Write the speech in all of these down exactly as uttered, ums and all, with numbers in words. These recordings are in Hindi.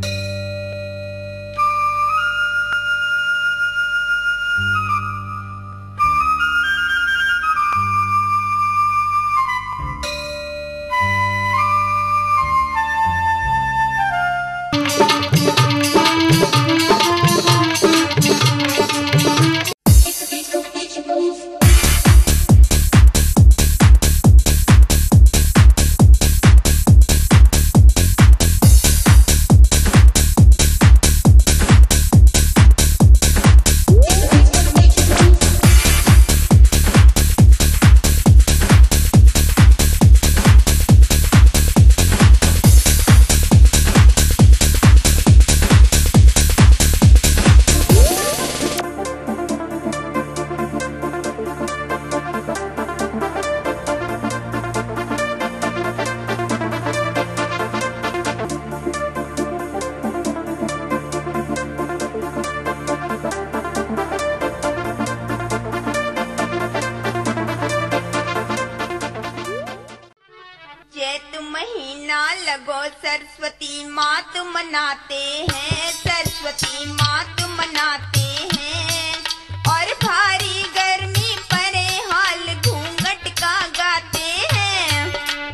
लगो सरस्वती मात मनाते हैं, सरस्वती मात मनाते हैं। और भारी गर्मी परे हाल घूंघट का गाते हैं।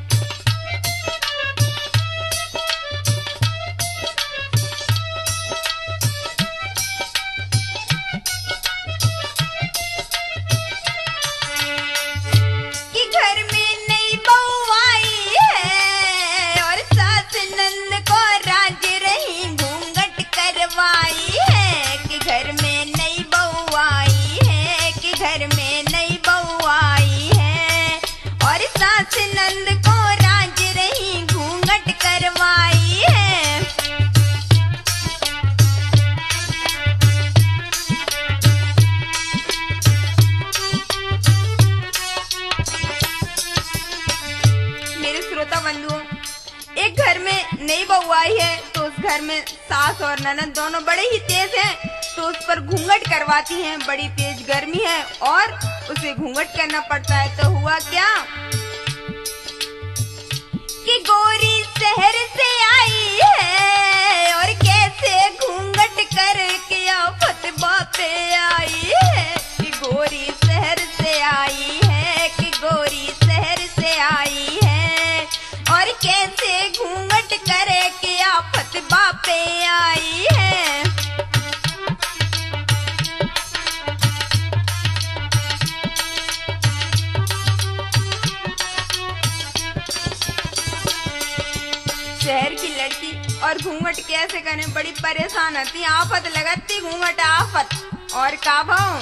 कि घर में नई बहू आई है और सास नंद को राज रही घूंघट करवाई है। कि घर में नई बहू आई है, कि घर में नई बहू आई है और सास नंद को राज रही घूंघट करवाई है। मेरे श्रोता बंधुओं, एक घर में नई बहू आई है तो उस घर में सास और ननद दोनों बड़े ही तेज हैं, तो उस पर घूंघट करवाती हैं। बड़ी तेज गर्मी है और उसे घूंघट करना पड़ता है। तो हुआ क्या कि गोरी शहर से आई है और कैसे घूंघट करके आफत बापे आई है। कि गोरी शहर से आई है, कि गोरी शहर से आई है और कैसे घूंघट करे के आफत बापे आई है। शहर की लड़की और घूंघट कैसे करें, बड़ी परेशान होती, आफत लगाती घूंघट आफत। और का भाव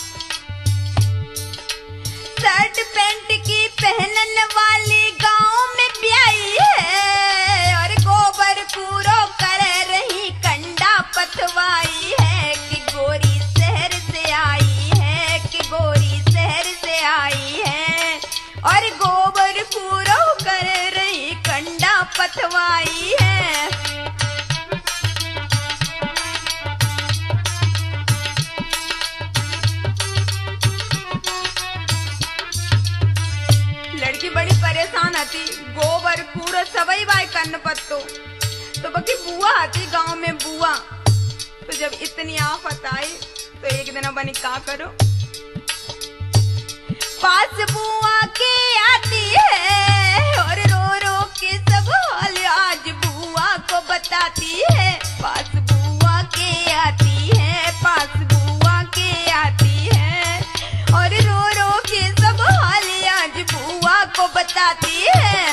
शर्ट पैंट की पहनने वाली गांव में ब्याई है और गोबर कूड़ो कर रही कंडा पथवाई है। कि गोरी शहर से आई है, कि गोरी शहर से आई है और गोबर कूड़ो कर रही कंडा पथवाई है। लड़की बड़ी परेशान आती, गोबर कूड़ा सबई बाई करने पत्तो। तो बाकी बुआ आती गांव में बुआ। तो जब इतनी आफत आई तो एक दिन बनी का करो, पास बुआ के आती है और रो रो के सब हाल आज बुआ को बताती है। पास बुआ के आती है, पास बुआ के आती है और रो रो के सब हाल आज बुआ को बताती है।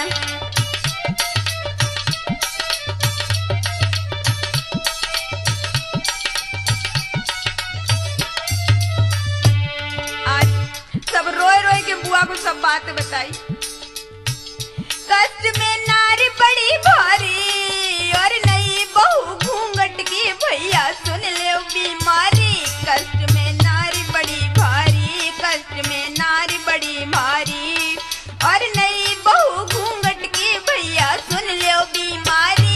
आज सब रोए रोए के बुआ को सब बात बताई। कष्ट में नारी बड़ी भारी और नई बहू घूंघट की भैया सुन ले बीमारी। कष्ट में नारी बड़ी भारी, कष्ट में नारी बड़ी भारी और नई बहू घूंघट की भैया सुन ले बीमारी।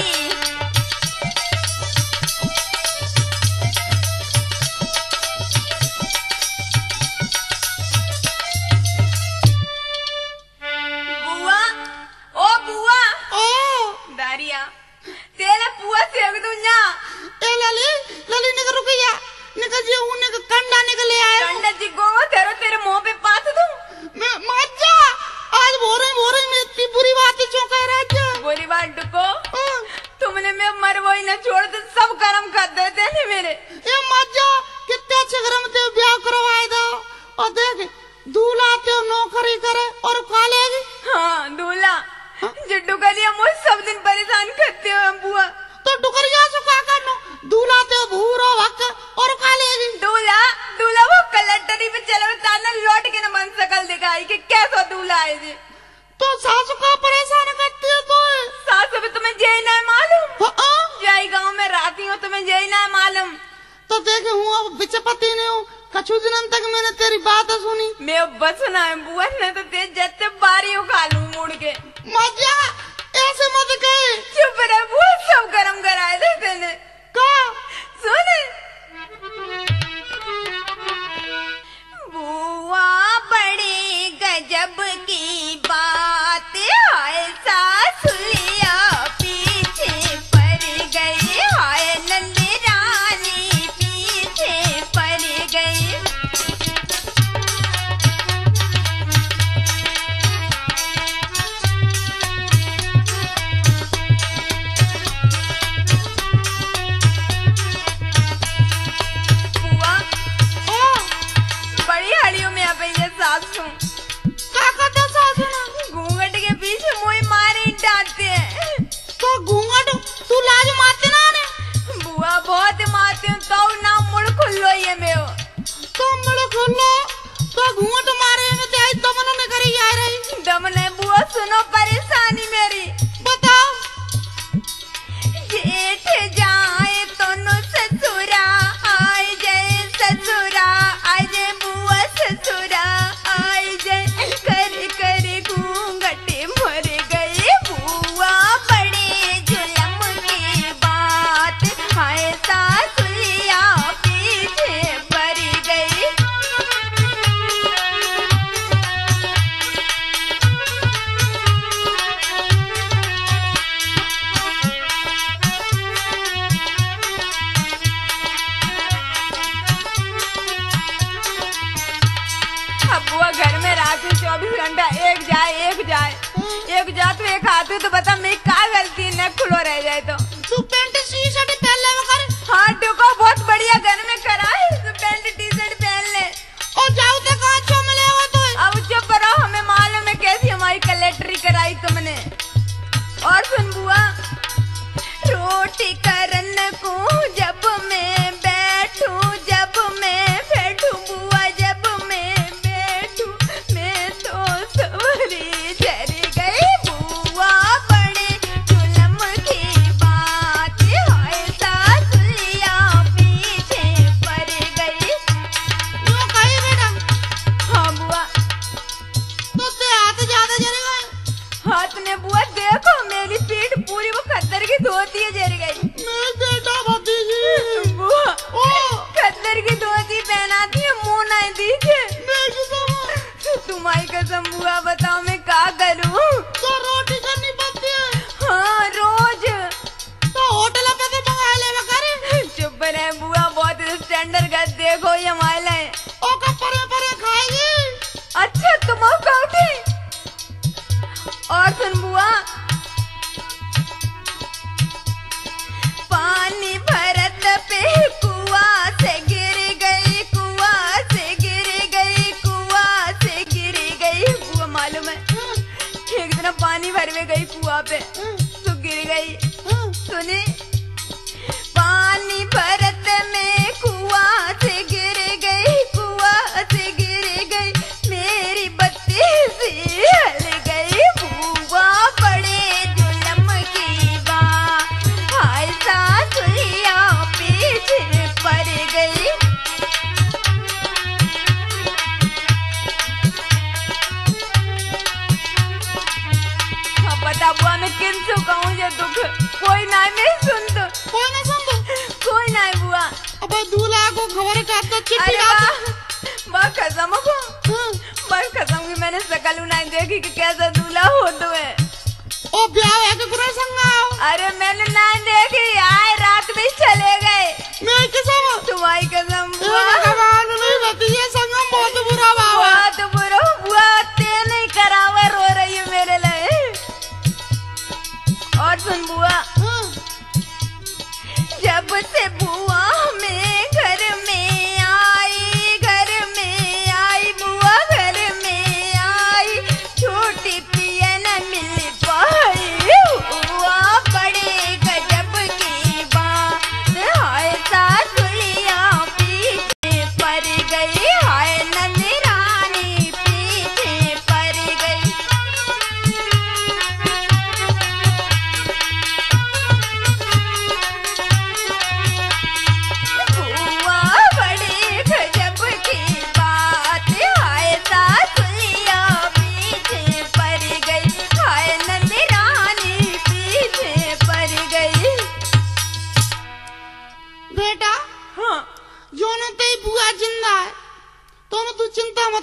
ये डुगरिया मुझे सब दिन परेशान करते हो बुआ। तो डुगरिया से क्या करना, दूल्हा तो भूरो वक्त और कालेगी। दूल्हा दूल्हा वो कलेक्टरी पे चले ताना लौट के न मन सकल दिखाई कि कैसा दूल्हा है जी। तो सासू का परेशान करती है तो सासू भी तुम्हें यही ना मालूम, यही गाँव में रहती हूँ तुम्हें यही ना मालूम। तो देखे हूँ अब बिचपति ने हूँ, कछु दिन तक मैंने तेरी बात सुनी। मैं बस ना है बुआ ने तो तेज जत्ते बारी उखा लूं मुड़ के। मजा ऐसे मत कहे। चुप रह बुआ, सब गरम कराए थे तेने। का सुन बुआ बड़ी गजब की बात है, सासुलिया पीछे पड़ गई, हाय नंदी रानी पीछे पड़ गई। सासू क्या करते सासू ना? घूंघट के पीछे मुझे मारे डांटते हैं। तो घूंघट तू लाज मारते ना ने? बुआ बहुत मारती हूँ तो ना मुड़ खुल्लो ये में हो। तो मुड़ खुल्लो तो घूंघट मारे में ते दमन में करी आ रही। दमन बुआ सुनो परेशानी मेरी। बताओ। जेठ जाए तो नो ससुरा आए जाए, ससुरा आए जाए बुआ ससुरा आए जाए, कर कर घूंघट मर गए बुआ बड़े जुलम की बात, हाय सासुलिया पीछे पड़ गई। बुआ घर में रात चौबीस घंटा एक जाए एक जाए एक जा तो एक आती तो बता मेरी क्या गलती न खुलो रह जाए तो। तू पेंट टी शर्ट पहन ले कर। हाँ टुको बहुत बढ़िया घर में करा है, तो पेंट टी शर्ट पहन ले और जाओ तो कहाँ चो मिलेगा तो। अब चुप रहो, हमें मालूम है कैसी हमारी कलेक्टरी कराई तुमने। और सुन बुआ, रोटी करन को जब मैं बैठू, जब मैं बैठू बुआ जब मैं बैठू, मैं तो सवरी झर गई बुआ बड़े जुलम की बात, हाय सासुलिया पीछे पड़ गई। वो कही बेटा? हाँ बुआ। तो ते हाथ ज्यादा जल गए? हाथ ने बुआ देखो मेरी पीठ पूरी वो खद्दर की धोती है जर गई। मैं बेटा भतीजी बुआ ओ खद्दर की धोती पहनाती है, मुंह नहीं दीजिए। मैं किसा तुम्हारी कसम बुआ बताओ मैं क्या करूं? तो रोटी करनी पड़ती है। हाँ रोज। तो होटल पे तो मंगा ले करे। चुप रहे बुआ, बहुत स्टैंडर्ड का देखो ये माला है। ओ का परे परे खाएगी। अच्छा तुम आओ उठी। और सुन बुआ, पानी भरत पे कुआ से गिर गई, कुआ से गिर गई, कुआ से गिर गई। बुआ मालूम है एक दिन पानी भरवे गई कुआ पे तो गिर गई। सुनी, पानी भरत में कुआ से गिर गई, कुआ से गिर गई, मेरी बत्ती सी हल गई बुआ बड़े जुलम की बात, हाय सासुलिया पीछे पड़ गई। हाँ बता बुआ मैं किन से कहूँ ये दुख, कोई ना नहीं सुन तो। कोई ना सुन तो? कोई ना बुआ। अबे दूल्हा को खबर का तो चिट्ठी अरे आ। वाह कसम को, बस कसम की मैंने शकल नहीं देखी कि कैसा दूल्हा हो तो है। ओ ब्याह है कि पूरा संग आओ। अरे मैंने नहीं देखी, आए रात में चले गए। मैं कसम तुम्हारी कसम ये बुआ, भगवान नहीं बती ये संगम बहुत बुरा हुआ। बहुत बुरा बुआ, ते नहीं करावा रो रही है मेरे लिए। और सुन बुआ, जब से बुआ में घर में आई, घर में आई बुआ घर में आई, छोटी पिया न मिल पाई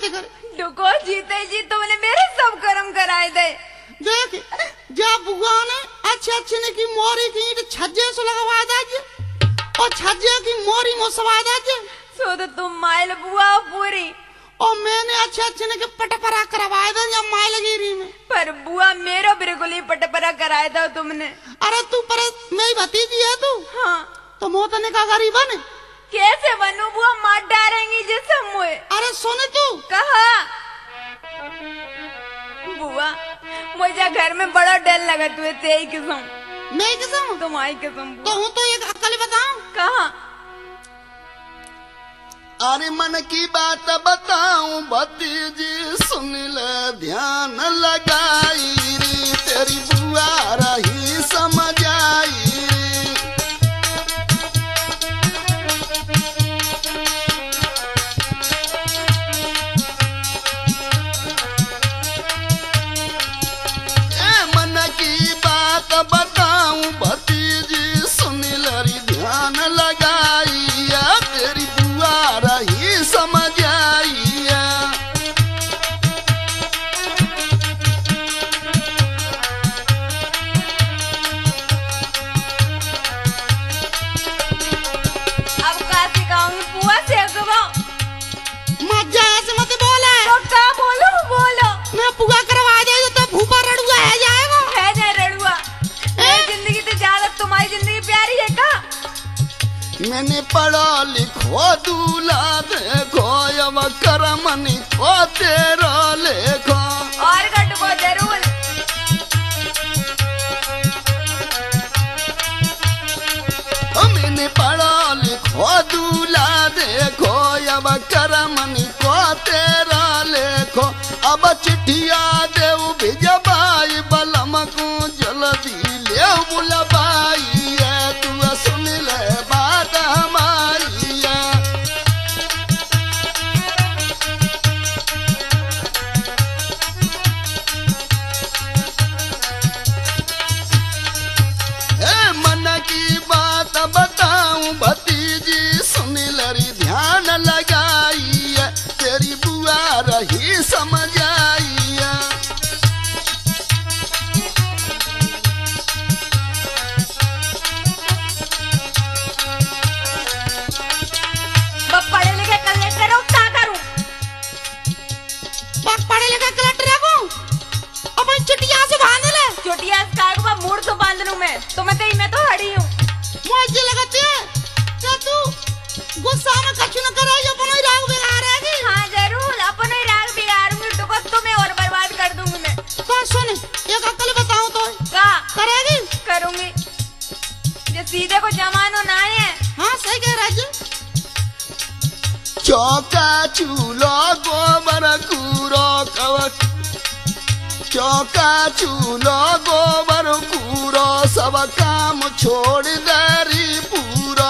मत कर। डुको जीते जी तुमने मेरे सब कर्म कराए दे। देख जा बुआ ने अच्छे अच्छे ने की मोरी की ईंट छज्जे से लगवा दे और छज्जे की मोरी में सवा दे। सो तो तुम माइल बुआ पूरी और मैंने अच्छे अच्छे ने के पटपरा करवाए दे जब माइल गिरी में। पर बुआ मेरो बिल्कुल ही पटपरा कराए दो तुमने। अरे तू पर मेरी भतीजी है तू। हाँ तो मोतने का गरीब है। कैसे बनू बुआ, मार डालेंगी जैसे मुझे। अरे सुन तू कहा बुआ मुझे घर में बड़ा डर लगा तुझे तेरी किस्म। मैं किस्म तुम्हारी किस्म तो हूँ तो एक अकल बताऊं। कहा अरे मन की बात बताऊं भतीजी सुन ले ध्यान लगाई रे तेरी बुआ रही समझ आई। ए मन की बात बताऊं भतीजी सुन ले री ध्यान लगाई तेरी बुआ रही समझ आई। अब का सिखाऊंगी बुआ से अगवा। मत जा ऐसे मत बोले। तो क्या बोलो बोलो। मैं पुआ करवा दे तो भूपा रड़ुआ है जाएगा। है ना रड़ुआ। मेरी जिंदगी तो ज्यादा तुम्हारी जिंदगी प्यारी है का। मैंने पढ़ा लिखो दूल्हा देखो अब करमनी को तेरा लेखो। और घट को जरूर। मैंने पढ़ा लिखो दूल्हा देखो अब करमनी को तेरा लेखो। अब चिट्ठिया देव भिजबाई बलम को जल्दी ले बुलबाई है तू सुन ले बात हमारी है। ए मन की बात बताऊं भतीजी सुन लरी ध्यान लगाई है तेरी बुआ रही समझ आई है। पढ़े लिखे कलेक्टर हो क्या करूं। पढ़े लिखे कलेक्टर है को अपन चिटिया से बांध ले। चोटिया स्काई को मूड तो बांध लूं मैं। तो मैं तेरी मैं तो हड़ी हूँ। मुझे लगती है क्या तू गुस्सा में कछु न करे जो अपन राग बिगाड़ेगी। हाँ जरूर अपन ही राग बिगाड़ूंगी तो तुम्हें और बर्बाद कर दूंगी मैं। तो सुन एक अकल बताऊं तो का करेगी करूंगी। ये सीधे को जमानो ना है। हाँ सही कह रहा जी। चौका चूल्हा गोबर कूरो कवच चौका चूल्हा गोबर कूरो सब काम छोड़ दरी पूरा।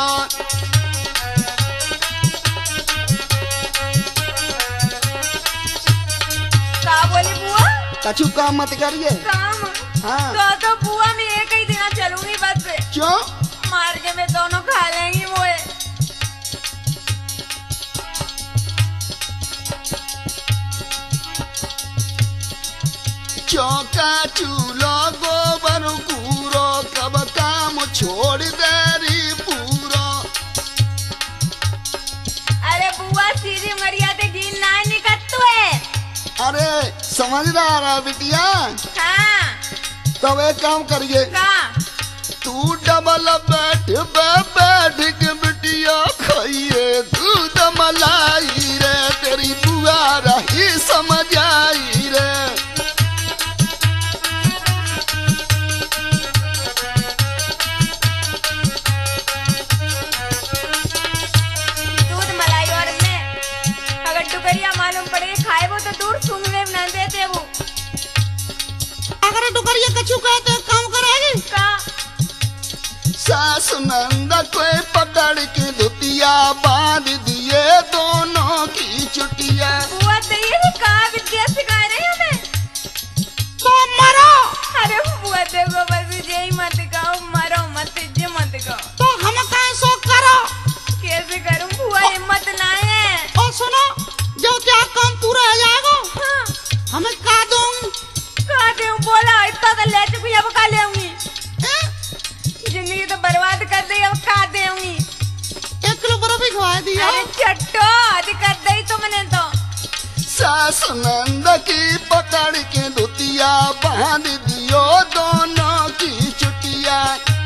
का बोली बुआ। कछु काम मत करिए। काम हाँ। तो तो बुआ मैं एक ही दिन चलूंगी बस से। क्यों मार के मैं दोनों खा लेंगी वो। चौका चूल्हा गोबर कूरो कब काम छोड़ दरी पूरा। अरे बुआ सीधी मर्यादा की ना निकट है। अरे समझदार है बिटिया। हाँ तब एक काम करिए का तू डबल बैठ बे बैठ के बिटिया खाइए दूध मलाई रे तेरी बुआ रही समझ आई रे। दूध मलाई और मैं अगर टुकड़िया मालूम पड़े खाए वो तो दूर सूंघने में न देते वो। अगर टुकड़िया कछु कहे तो काम करेगी का सास नंद को पकड़ के धुतिया बांध दिए दोनों की चुटिया। बुआ तेरी का विद्या सिखा रही हमें। तो मरो। अरे बुआ देखो बस यही मत कहो मरो मत जे मत कहो। तो हम कहीं सो करो। कैसे करूं बुआ हिम्मत ना है। और सुनो जब क्या काम पूरा सुनंद की पकड़ के दुतिया बांध दियो दोनों की चुटिया।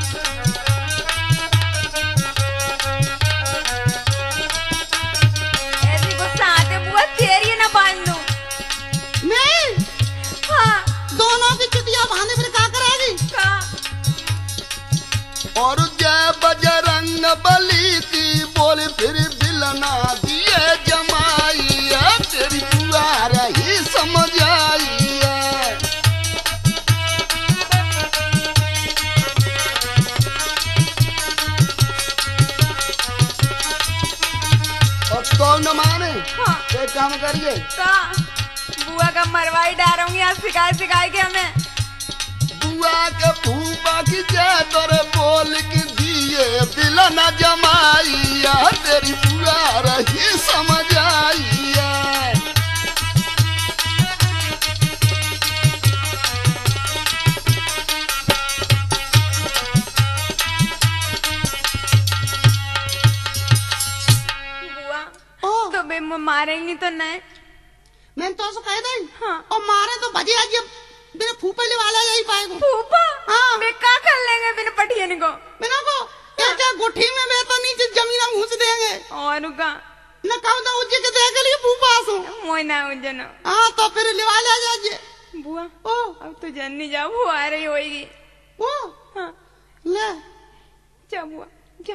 ऐसी गुस्सा आते बुआ तेरी ना बांध दूं। मैं हाँ दोनों की चुटिया बांधे फिर क्या करेगी? का और जय बजरंग बली की बोल फिर बिलना दिए जमाई है, तेरी पुआरा ही समझ आई है। और तो न माने हाँ एक काम करिए, का बुआ का मरवाई डालूंगी आज सिखाए सिखाए के हमें। बुआ के फूफा की जय तोरे बोल के दिए बिलना जमाई है, तेरी पुआरा ही समझ आई है। बुआ ओ तो बे मारेंगी तो नहीं? मैं तो ऐसा कह दई हाँ और मारे तो बजे आज बिना फूफे ले वाला यही पाएगा। फूफा हाँ। बे का कर लेंगे बिन पटियन को? बिना को एक गुठी में वे तो नीचे जमीन में घुस देंगे और का न कहूँ तो उज्जे के देख लिए फूफा सो। मोय ना उजनो। हाँ तो फिर ले वाला जाजे। बुआ ओ अब तो जन्नी जाओ वो आ रही होगी। ओ हाँ ले जा बुआ जा।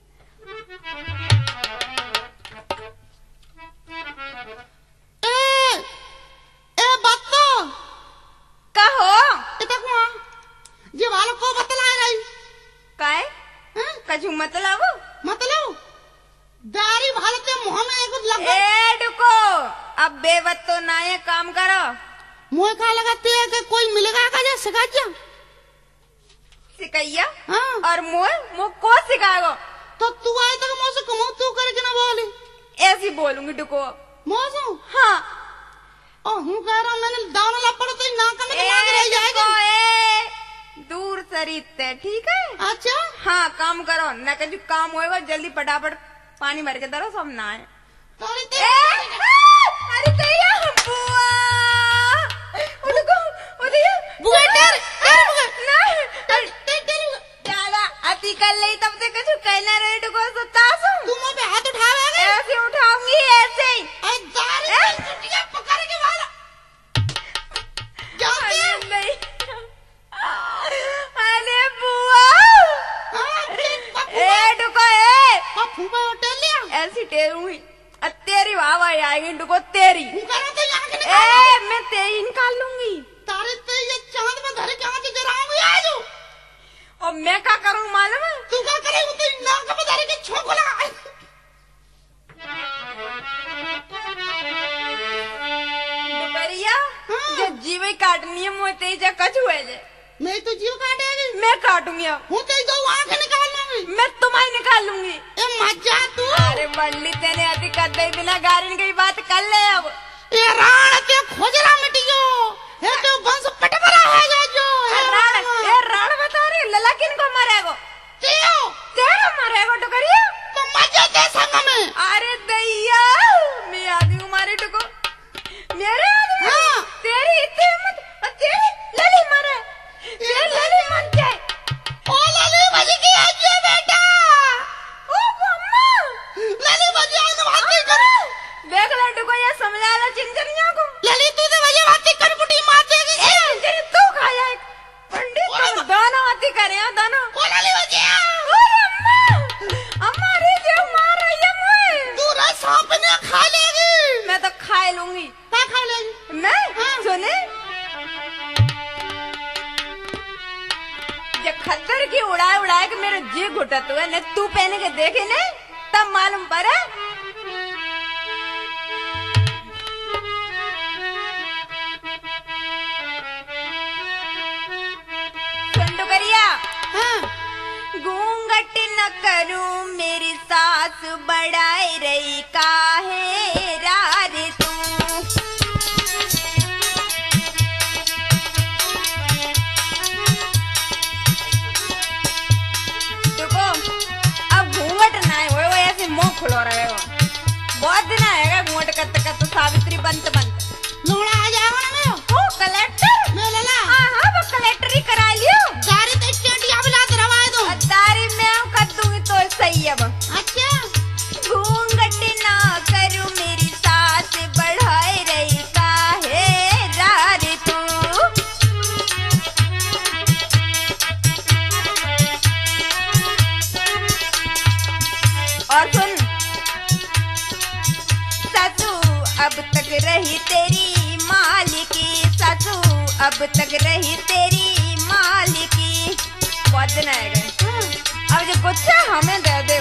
ए ए बत्तो कहो इतना कुआ ये वाला को बतला गई काय हैं? कछु मतलब मतलब दारी भारत में मुंह में एक लग ए डुको अब बेवत तो ना है काम करो। मुंह का लगाते है कि कोई मिलेगा का जा सिखा जा। सिकैया हाँ और मुँह मुँह को सिखाओ? तो तू आए तक मुझसे कमो तू करके ना बोली ऐसी बोलूंगी डुको। मौसू हाँ ओ हूँ कह रहा हूँ मैंने दाना ला पड़ा तो नाक में ए दिमाग रह जाएगा। डुको, ए दूर सरिते ठीक है। अच्छा हाँ काम करो ना कछु काम होएगा जल्दी फटाफट पानी भर के दरो सब ना है। तारी ए, ते अरे तैया बुआ उनको उदिया बुआ डर डर बुआ ना डर डर डर ज्यादा अति कर ले तब तक कुछ कहना रहे तो को सतासू तू मुंह पे हाथ उठावेगा ऐसे उठाऊंगी ऐसे ही। अरे दारी ए? चुटिया पकड़ के वाला जाते अरे नहीं अरे बुआ ए डुको ए हाँ फूफा होटल लिया ऐसी टेरूंगी अ तेरी वाह वाह आएगी डुको तेरी। हूँ कह रहा तो यहाँ के निकाल ए मैं तेरी निकाल लूंगी तारे ते ये चांद में धरे कहाँ से जराऊंगी आज और मैं क्या करूँ मालूम है? तू क्या करेगा तो नाक में धरे के छोंक लगा दुपहरिया हाँ। जो जीवे काटनी है मोते जा कछु है जे मैं तो जीव काटेगी मैं काटूंगी अब हूँ तो दो आँख निकाल लूंगी मैं तुम्हारी निकाल लूंगी। ए मजा तू अरे बल्ली तेने अति कर दे बिना गारिन की बात कर ले अब। ये राण ते खोजरा मिटियो ये तो वंश पटपरा है जो जो ए राण ए राण बता रही लला किन को मारेगो? तेयो तेरा मारेगो टुकरिया तो मजा दे संग में अरे दैया मैं आदमी हूँ मारे टुको मेरे आदमी हाँ। तेरी इतनी हिम्मत और तेरी लली मारे तेरी लली मत जाए। ओ लली बजी की आज ये बेटा ओ मम्मा लली बजी आज बात नहीं कर देख लड्डू को ये समझा लो चिंचरिया को। लली तू तो बजे बात नहीं कर बुटी मार देगी ए चिंचरी तू खाया एक पंडित तुम दोनों आती करे हैं दोनों। ओ लली बजी अरे अम्मा अम्मा रे जो मार रही है मुझे। तू रा सांप ने खा लेगी मैं तो खा लूंगी। क्या खा लेगी मैं हाँ। सुने ये खद्दर की उड़ाए उड़ाए के मेरे जी घुटत हुए ने तू पहने के देखे ने तब मालूम पड़ा। संडुकरिया हाँ घूंघट न करूं मेरी सास बढ़ाए रही काहे रार तू। देखो अब घूंघट ना है वो ऐसे मुंह खुलो रहेगा बहुत दिन आएगा घूंघट कत कत सावित्री बनत बनत अब तक रही तेरी मालिकी। बहुत दिन आए गए, अब जो कुछ है हमें दे दो।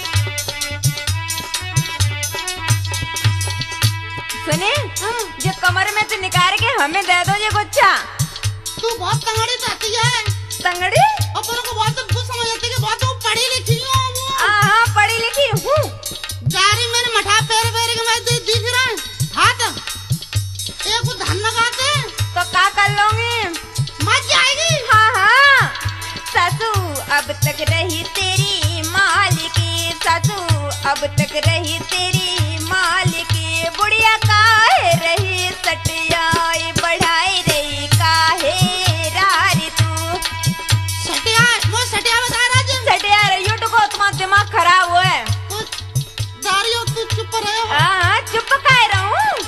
सुने, जो कमर में से निकाल के हमें दे दो ये गुच्छा। तू बहुत तंगड़ी चाहती है। तंगड़ी? और तेरे को बहुत कुछ समझ आती है कि बहुत तू पढ़ी लिखी हो। हाँ पढ़ी लिखी हूँ। जारी मैंने मठा पैर पैर के मैं दिख रहा है हाथ एक वो धन लगाते तो क्या कर लोगे? मत जाएगी। हाँ हाँ। सासू अब तक रही तेरी मालिकी, सासू अब तक रही तेरी मालिकी। बुढ़िया काहे रही सटियाई, बढ़ाई रही काहे रारी तू। सटिया वो सटिया बता रहा है। सटिया रही हो तो को तुम्हारा दिमाग खराब हुआ है। जारी हो तू चुप रहे। हाँ चुप काहे रहूं।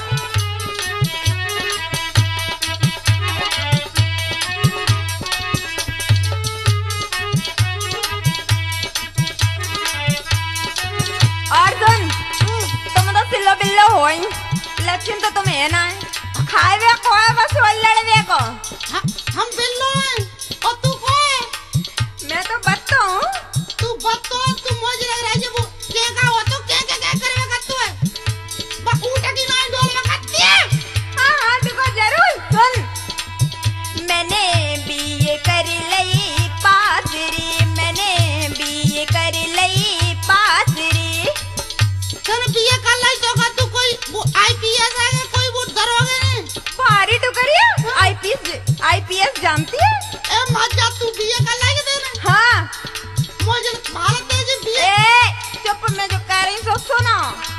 और सुन, तुम तो सिल्लो बिल्लो हो ही, लक्षण तो तुम्हें है ना है। खाए वे को है बस वो लड़वे को। हम बिल्लो हैं और तू को है। मैं तो बत्तो हूँ। तू बत्तो तू मौज लग रहा है। वो क्या का हो तो क्या क्या क्या करवे का तू है। बा ऊँट की नाई डोल में खाती है। हाँ हाँ देखो जरूर। सुन, मैंने बीए कर लई पासरी, मैंने बीए कर लई पासरी। तने बीए कर लाई तो का तू कोई वो आईपीएस है कोई वो दरोगे नहीं। भारी तो करिए। आईपीएस आईपीएस जानती है? ए मत जा तू बीए कर लाई देना। हाँ मुझे भारत तेज बीए। ए चुप, मैं जो कह रही सो सुनो।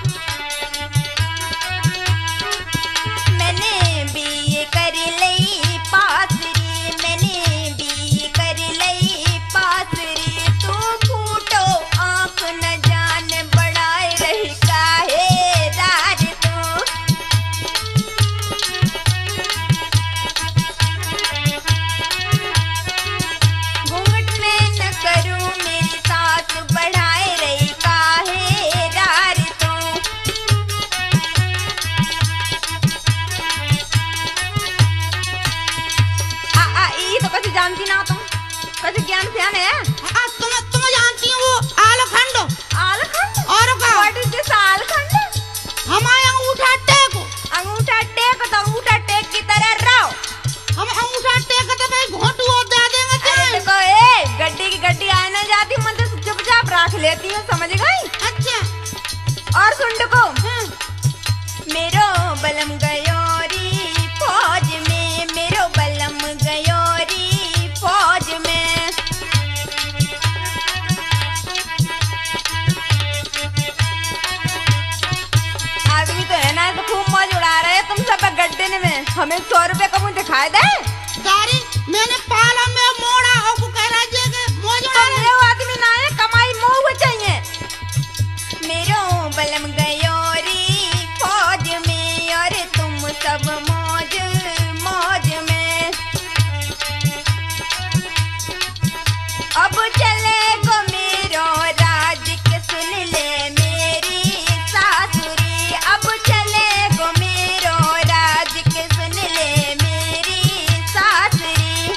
मैंने बीए कर लई पासरी, मैंने बीए कर लई पासरी। तू फूटो आँख न जान, बढ़ाए रही काहे राज तू। घूंघट में न करूं मेरी सास, बढ़ाए रही काहे राज तू। आ आ ई तो कुछ जानती ना तुम, कुछ ज्ञान ध्यान है? आ तुम तुम जानती हो वो आलखंड आलखंड? और का व्हाट इज दिस आलखंड? हमारे अंगूठा टेक। अंगूठा टेक तो अंगूठा टेक की तरह रहो। हम अंगूठा टेक तो भाई घोटू और दे देंगे अरे तेरे। देखो ए गड्डी की गड्डी आए ना जाती, मन तो चुपचाप रख लेती हूँ, समझ गई? अच्छा और सुन को मेरो बलम गयोरी फौज में, मेरो बलम गयोरी फौज में। आदमी तो है ना तो खूब मौज उड़ा रहे तुम सब गड्ढे में। हमें सौ रुपए का मुझे दिखाई दे। दारी मैंने पाला में मोड़ा और को कह रहा है कि मौज उड़ा रहे। वो आदमी ना है, कमाई मोह चाहिए। मेरो बलम गयोरी फौज में और तुम सब मौज मौज में। अब चले गो मेरो राज के सुन ले मेरी सासुरी। अब चले गो मेरो राज के सुन ले मेरी सासुरी।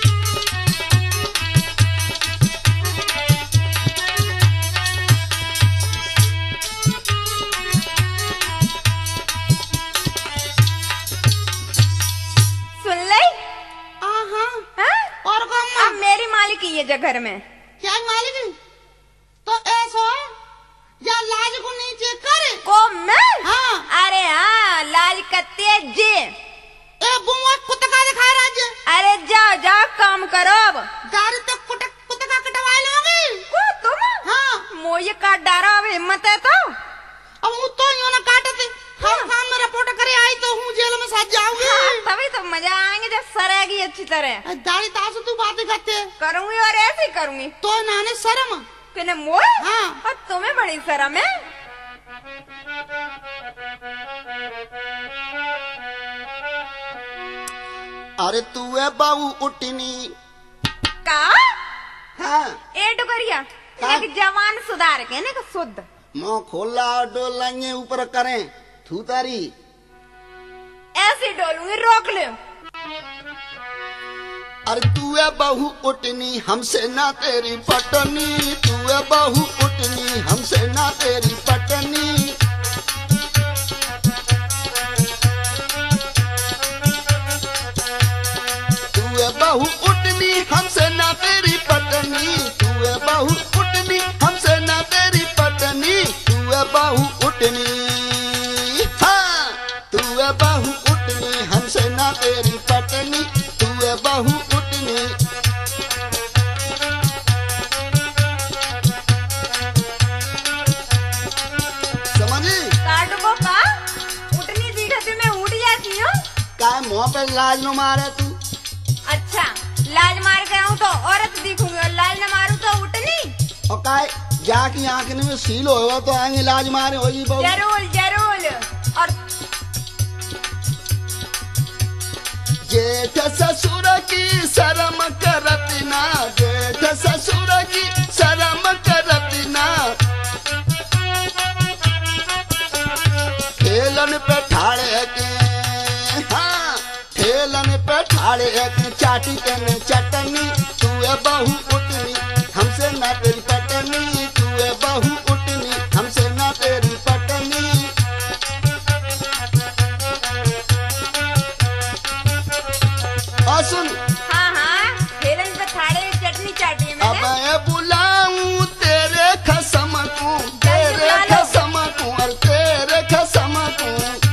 सुन ले। आहा हाँ? और को अब मेरी मालिकी है जो घर में। क्या मालिक तो ऐसा है या लाज को नीचे करे। को मैं? हाँ अरे हाँ लाल का तेज। ए बुआ कुत्ता दिखा रहा है। अरे जाओ जाओ काम करो। अब दारू तो कुत्ता कुत्ता कटवा लोगे। को तुम? हाँ मोये काट डारा, अब हिम्मत है तो। अब वो तो यूं ना काटते। हम काम में रिपोर्ट करे आई तो हूँ जेल में साथ जाऊंगी। हाँ, तभी तो मजा आएंगे जब सरेगी अच्छी तरह। दाढ़ी तासु तू बातें करते करूंगी और ऐसे ही करूंगी। तो नाने शर्म। किने मोए? हाँ और तुम्हें बड़ी शर्म है। अरे तू है बाऊ उठनी का? हाँ ए डुगरिया हाँ? एक जवान सुधार के ने का शुद्ध मुंह खोला डोलाइए ऊपर करें थू तारी। ऐसे डोलूंगी, रोक ले। अरे तू है बहू उठनी हमसे ना तेरी पटनी, तू है बहू उठनी हमसे ना तेरी पटनी। तू है बहू उठनी हमसे ना तेरी पटनी, तू है बहू उठनी हमसे ना तेरी पटनी, तू है बहू उठनी। हाँ तू है बहू उठनी हमसे ना तेरी पटनी, तू है बहू उठनी। समझी? काट को का उठनी दिखती मैं उठ जाती हूँ। काय मुँह पे लाज न मारे तू। अच्छा लाल मार के आऊँ तो औरत दिखूंगी और लाल न मारूं तो उठनी। और काय जाके आंख में सील होगा तो आएंगे लाज मारे हो जी बहू। जरूर जरूर। और जेठ ससुर की शर्म करती ना, जेठ ससुर की शर्म करती ना, ठेलन पे ठाड़े के, हाँ ठेलन पे ठाड़े के चाटी तेने चटनी, तू है बहू उठनी हमसे ना तेरी पटनी, तू है बहू उठनी हमसे ना तेरी पटनी। और सुन हाँ हाँ ठेलन पे थाड़े में चटनी चाटी है अब मैंने। मैं बुलाऊं तेरे खसम को, तेरे बुला लो। खसम को और तेरे खसम को।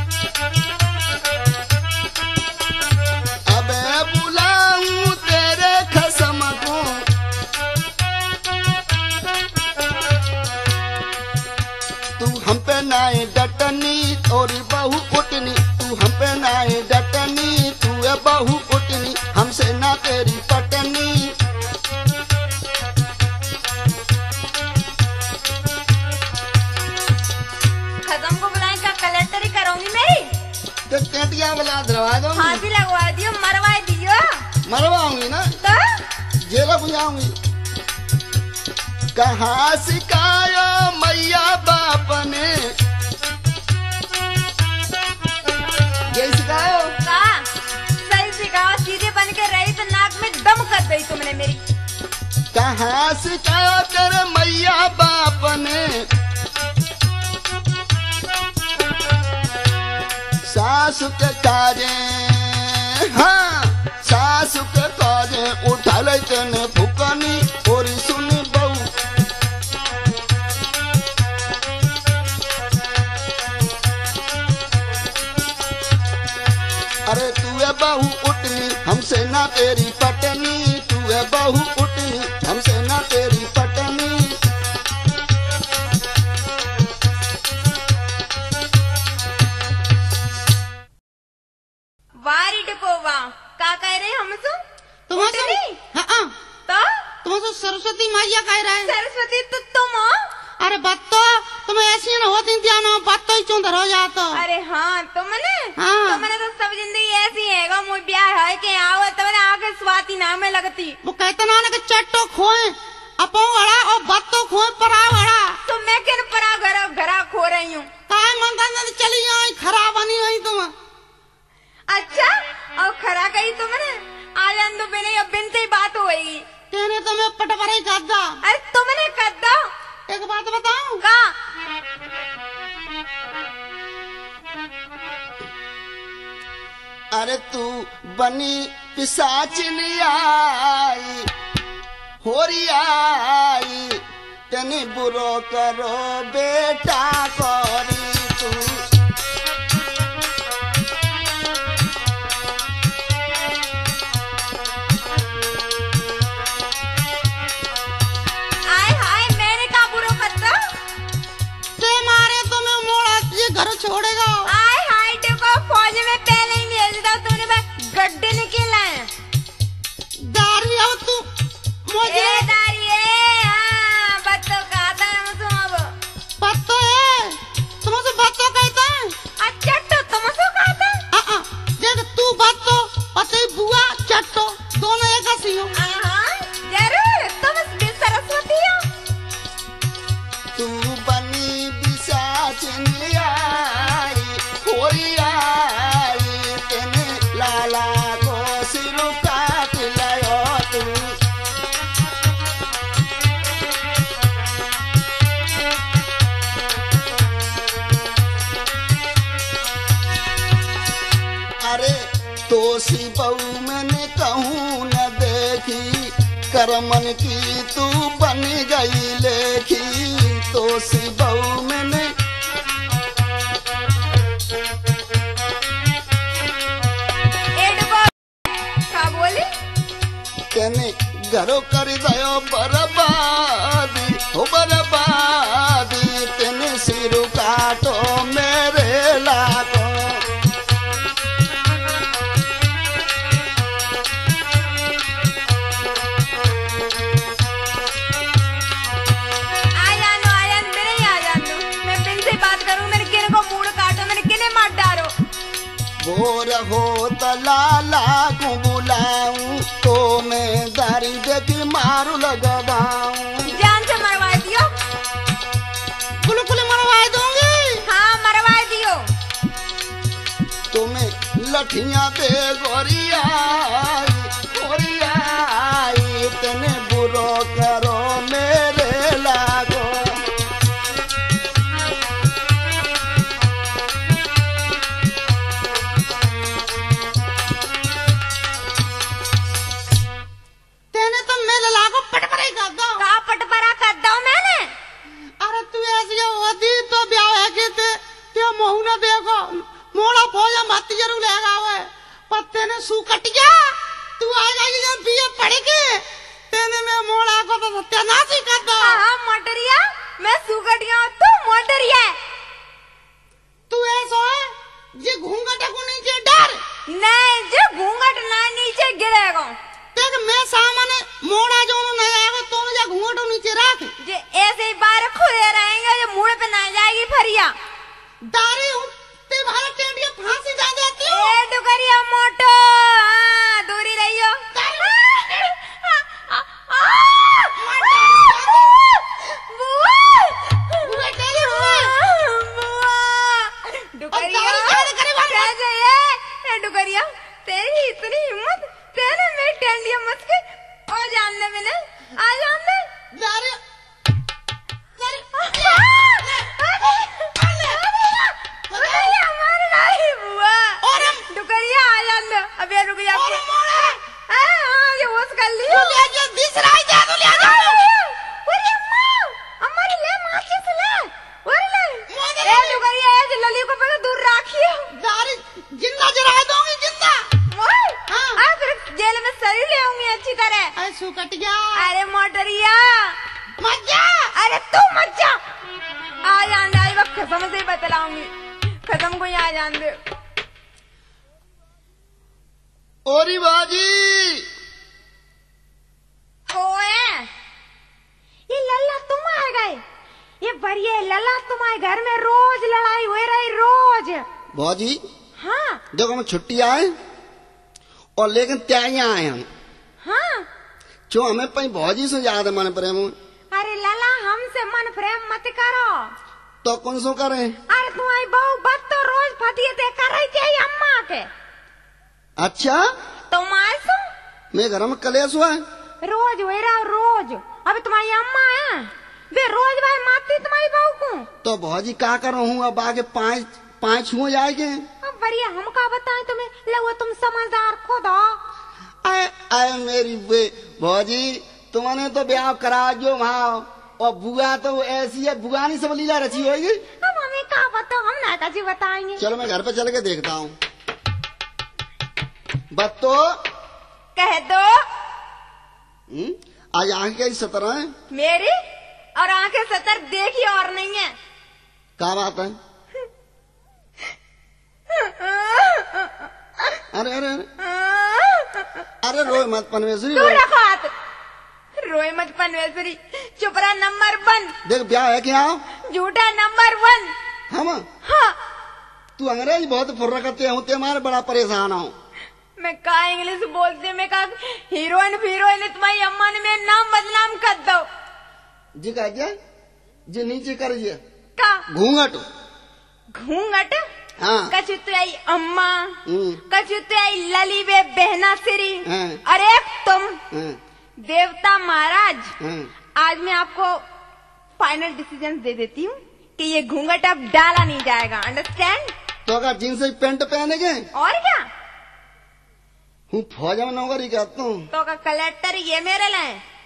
अब मैं बुलाऊं तेरे खसम को, तू हम पे नाए डटनी और बहू उठनी, तू हम पे नाए डटनी, तू है बहू उठनी हमसे ना तेरी पटनी। खत्म को बुलाए का कलेक्टरी करूंगी मेरी। तो टेटिया वाला धरवा दो, फांसी लगवा दियो मरवा दियो मरवाऊंगी ना, तो जेल बुझाऊंगी। कहाँ सिखाया मैया बाप ने, ये सिखाओ। का सही सिखाओ सीधे बन के रही तो नाक में दम कर दी तुमने मेरी। कहाँ सिखाया तेरे मैया बाप ने, सासु के काजे, हाँ सासु के काजे उठा ले तेने फुकनी और सुन बहू। अरे तू है बहू उठनी हमसे ना तेरी पटनी, तू है बहू उठनी हमसे ना तेरी पटनी। वारी डकोवा का कह रहे हम तो तुम्हारे उठनी? हाँ हाँ तो तुम्हारे सरस्वती मैया कह रहे हैं। सरस्वती तो तुम हो। अरे बत्तो तुम्हें ऐसी न होती थी ना, बत्तो ही चुंदर हो जाता। अरे हाँ तुमने हाँ। तुमने तो सब जिंदगी ऐसी है गो मुझ ब्याह है के आओ तुमने आके स्वाति नाम में लगती। वो कहते ना कि चट्टो खोए अपो हड़ा और बत्तो खोए पराव हड़ा। तो मैं किन परा घरा घरा खो रही हूँ। काय मंगल ने चली आई खराब बनी हुई तुम। अच्छा और खरा कही तुमने आज अंदो बिने अब बिन से ही बात होगी। तेने तुम्हें पटवरे गद्दा। अरे तुमने कर दो एक बात बताऊं का अरे तू बनी पिसाचिनी आई होरी आई, तनी बुरो करो बेटा करी तू। आय हाय मैंने का बुरो करता। ते मारे तुम्हें मोड़ा ये घर छोड़ेगा। आय हाय देखो फौज में पहले ही भेज दो तुमने बस गड्ढे निकला है। दारी हो तू मुझे ए दारी ए हाँ बत्तो खाता है मुझे अब। पत्तो है करमन की तू बन गई लेखी तो सी बहू मैंने क्या बोली कहने घरों कर दयो बर्बादी हो बर्बादी तेने सिर काटो मेरे लाको बोर हो तलाला को बुलाऊं तो मैं दारी देख मारू लगाऊं जान से मरवा दियो कुल कुल मरवा दूंगी हाँ मरवा दियो तुम्हें लठियां दे गोरियाई गोरियाई तेने बुरो करो मेरे लागो सुकटिया तू आ जाएगी जब बीए पढ़ेगी तेने में मोड़ा को तो सत्यानाश ही कर दो। हाँ मोटरिया मैं सुकटिया तू मोटरिया तू ऐसा है ये घूंघट को नीचे डर नहीं जो घूंघट ना नीचे गिरेगा देख मैं सामने मोड़ा जो नहीं आएगा तो ये घूंघट नीचे रख जे ऐसे ही बाहर खुले रहेंगे जो मुड़ पे ना जाएगी फरिया दारी ते भारे टेंडिया फांसी जा जाती हो ए डुकरिया मोटो हां दूरी रहियो बुआ तेरी बुआ डुकरिया कैसे ये डुकरिया तेरी इतनी हिम्मत तेरे में टेंडिया मत के आ जानने मिले आ जानने दारी अबे रुक जा और मोड़ा हां हां ये होश कर लियो तू ले जा दिस राई जा तू ले जा अरे अम्मा हमारी ले माची से ले और ले ए डुकरिया ए लली को पहले दूर रखियो दारी जिंदा जरा दूंगी जिंदा ओए हां आ फिर जेल में सही ले आऊंगी अच्छी तरह ऐ सुकट गया अरे मोटरिया मत जा अरे तू मत जा आ जान दे वक्त कसम से बतलाऊंगी कसम को आ जान दे ओरी बाजी ओए ये लल्ला तुम आ गए ये बढ़िया लल्ला तुम्हारे घर में रोज लड़ाई हो रही रोज बाजी हाँ देखो हम छुट्टी आए और लेकिन त्याइयां आए हम हाँ जो हमें पई भौजी से याद है मन प्रेम अरे लला हमसे मन प्रेम मत करो तो कौन सो करे अरे तुम्हारी बहू बात तो रोज फटिए ते कर रही थी अम्मा के अच्छा तुम आए मैं घर में कलेश हुआ रोज हो रहा रोज अभी तुम्हारी अम्मा है वे रोज भाई मारती तुम्हारी बहू को तो भौजी क्या कर रहा हूँ अब आगे पाँच पाँच छुओ जाएंगे अब बढ़िया हम का बताएं तुम्हें लगो तुम समझदार खुद हो आए आए मेरी बे भौजी तुमने तो ब्याह करा जो वहाँ और बुआ तो ऐसी है बुआ नहीं सब लीला रची होगी अब हमें क्या पता हम ना कैसे बताएंगे चलो मैं घर पे चल के देखता हूँ बत्तो कह दो हम्म, आज आंखें कैसी सतर है मेरी और आंखें सतर देखी और नहीं है क्या बात है अरे अरे अरे अरे रोए मत पनवेश्वरी तू रखो हाथ रोए मत पनवेश्वरी चुप रहा नंबर वन देख ब्याह है क्या झूठा नंबर वन हम हाँ तू अंग्रेज बहुत फुर्रा करते हूँ तुम्हारे बड़ा परेशान हूँ मैं कहा इंग्लिश बोलते मैं कहा हीरोइन हीरोइन तुम्हारी अम्मा ने मेरा नाम बदनाम कर दो जी कह गया जी नीचे कर दिया का घूंघट घूंघट हाँ कछु तो आई अम्मा हम्म, कछु तो आई लली वे बहना सिरी हाँ। अरे तुम हाँ, देवता महाराज हाँ। आज मैं आपको फाइनल डिसीजन दे देती हूँ कि ये घूंघट अब डाला नहीं जाएगा अंडरस्टैंड तो अगर जींस पैंट पहनेंगे और क्या हूँ फौज में नौकरी करता हूँ तो का कलेक्टर ये मेरे लिए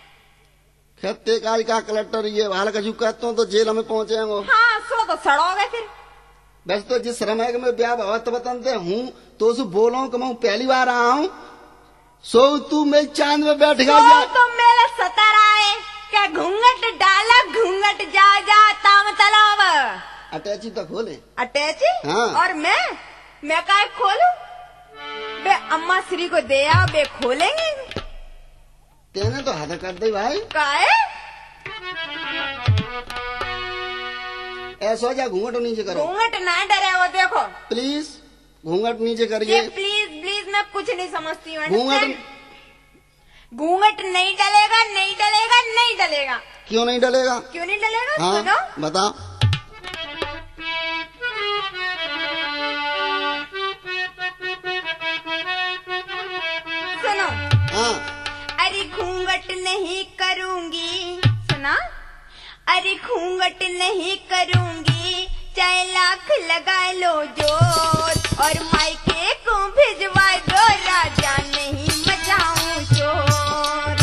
खेते काज का कलेक्टर ये हाल कछु कहते हो तो जेल में पहुंचेंगे। हाँ सो तो सड़ोगे फिर। वैसे तो जिस समय में ब्याह भवत बताते हूँ तो उसे बोलो कि मैं पहली बार आया हूँ सो तू मेरे चांद में बैठ गया। तो तुम मेरे सतर आए क्या घूंघट डाला घूंघट जा जा ताम तलाव। अटैची तो खोले। अटैची? हाँ। और मैं मैं काय खोलूं? बे अम्मा श्री को दे आओ बे खोलेंगे। तेने तो हद कर दे भाई। काय? ऐसा जा घूंघट नीचे करो। घूंघट ना डरे वो देखो। प्लीज घूंघट नीचे करिए। प्लीज प्लीज मैं कुछ नहीं समझती हूँ। घूंघट घूंघट नहीं डलेगा नहीं डलेगा नहीं डलेगा। क्यों नहीं डलेगा? क्यों नहीं डलेगा? हाँ, सुनो बताओ। सुनो। हाँ। अरे घूंघट नहीं करूंगी। सुना? अरे घूंघट नहीं करूंगी चाहे लाख लगा लो जोर और मायके को भिजवा दो राजा नहीं मचाऊं शोर।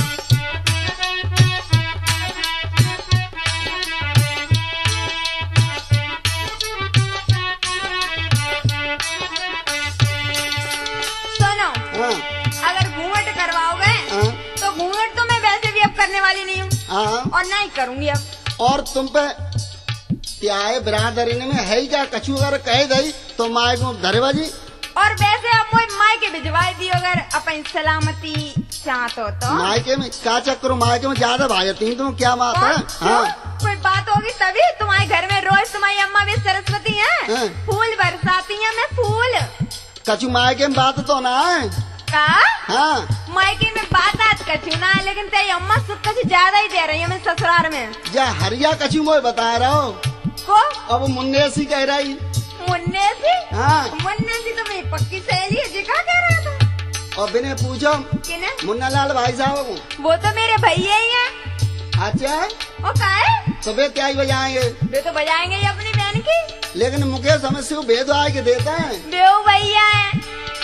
सुनो। हाँ। अगर घूंघट करवाओगे हाँ। तो घूंघट तो मैं वैसे भी अब करने वाली नहीं हूँ। हाँ। और ना ही करूंगी अब। और तुम पे त्याए बिरादरी में है ही क्या कछु अगर कह दई तो माए को धरेबाजी। और वैसे अब मोई मायके भिजवाई दी अगर अपन सलामती चाहत हो तो। मायके में का चक्कर मायके में ज्यादा भाजती तुम क्या बात है? हाँ। कोई बात होगी तभी तुम्हारे घर में रोज तुम्हारी अम्मा भी सरस्वती है। हाँ। फूल बरसाती है मैं फूल। कछु मायके में बात तो ना है। का? हाँ। मायके में बात आज कछु ना है लेकिन तेरी अम्मा सुख कछु ज्यादा ही दे रही है मैं ससुराल में। जा हरिया कछु मोए बता रहा हो। को? अब मुन्ने सी कह रही। मुन्ने सी? हाँ। मुन्ने सी तो मेरी पक्की सहेली है जी क्या कह रहा था? और बिने पूछो किने? मुन्ना लाल भाई साहब को। वो तो मेरे भैया ही है। अच्छा। वो का है? तो वे क्या ही बजाएंगे? वे तो बजाएंगे ही अपनी बहन की। लेकिन मुकेश हमें से भेद आए के देता है। बेऊ भैया है।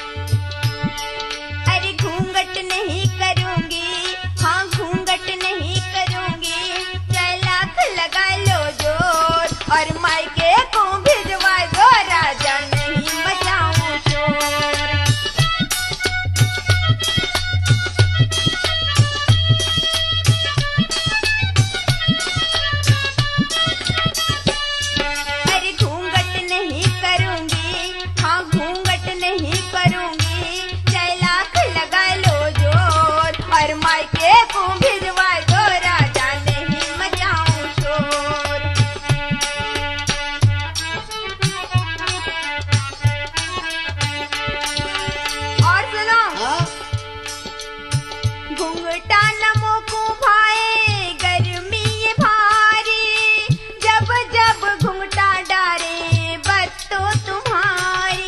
अरे घूंघट नहीं करूंगी हाँ घूंघट नहीं करूंगी चाहे लाख लगा लो जोर और मायके को भिजवा दो राजा नहीं मचाऊं शोर। अरे घूंघट नहीं करूंगी हाँ घूंघट नहीं करूंगी चाहे लाख लगा लो जोर और मायके को भिजवा दो राजा नहीं मचाऊं शोर। और सुनो। हाँ। घूंघटा नमो को भाए गर्मी ये भारी जब जब घूंघटा डारे बस तो तुम्हारी।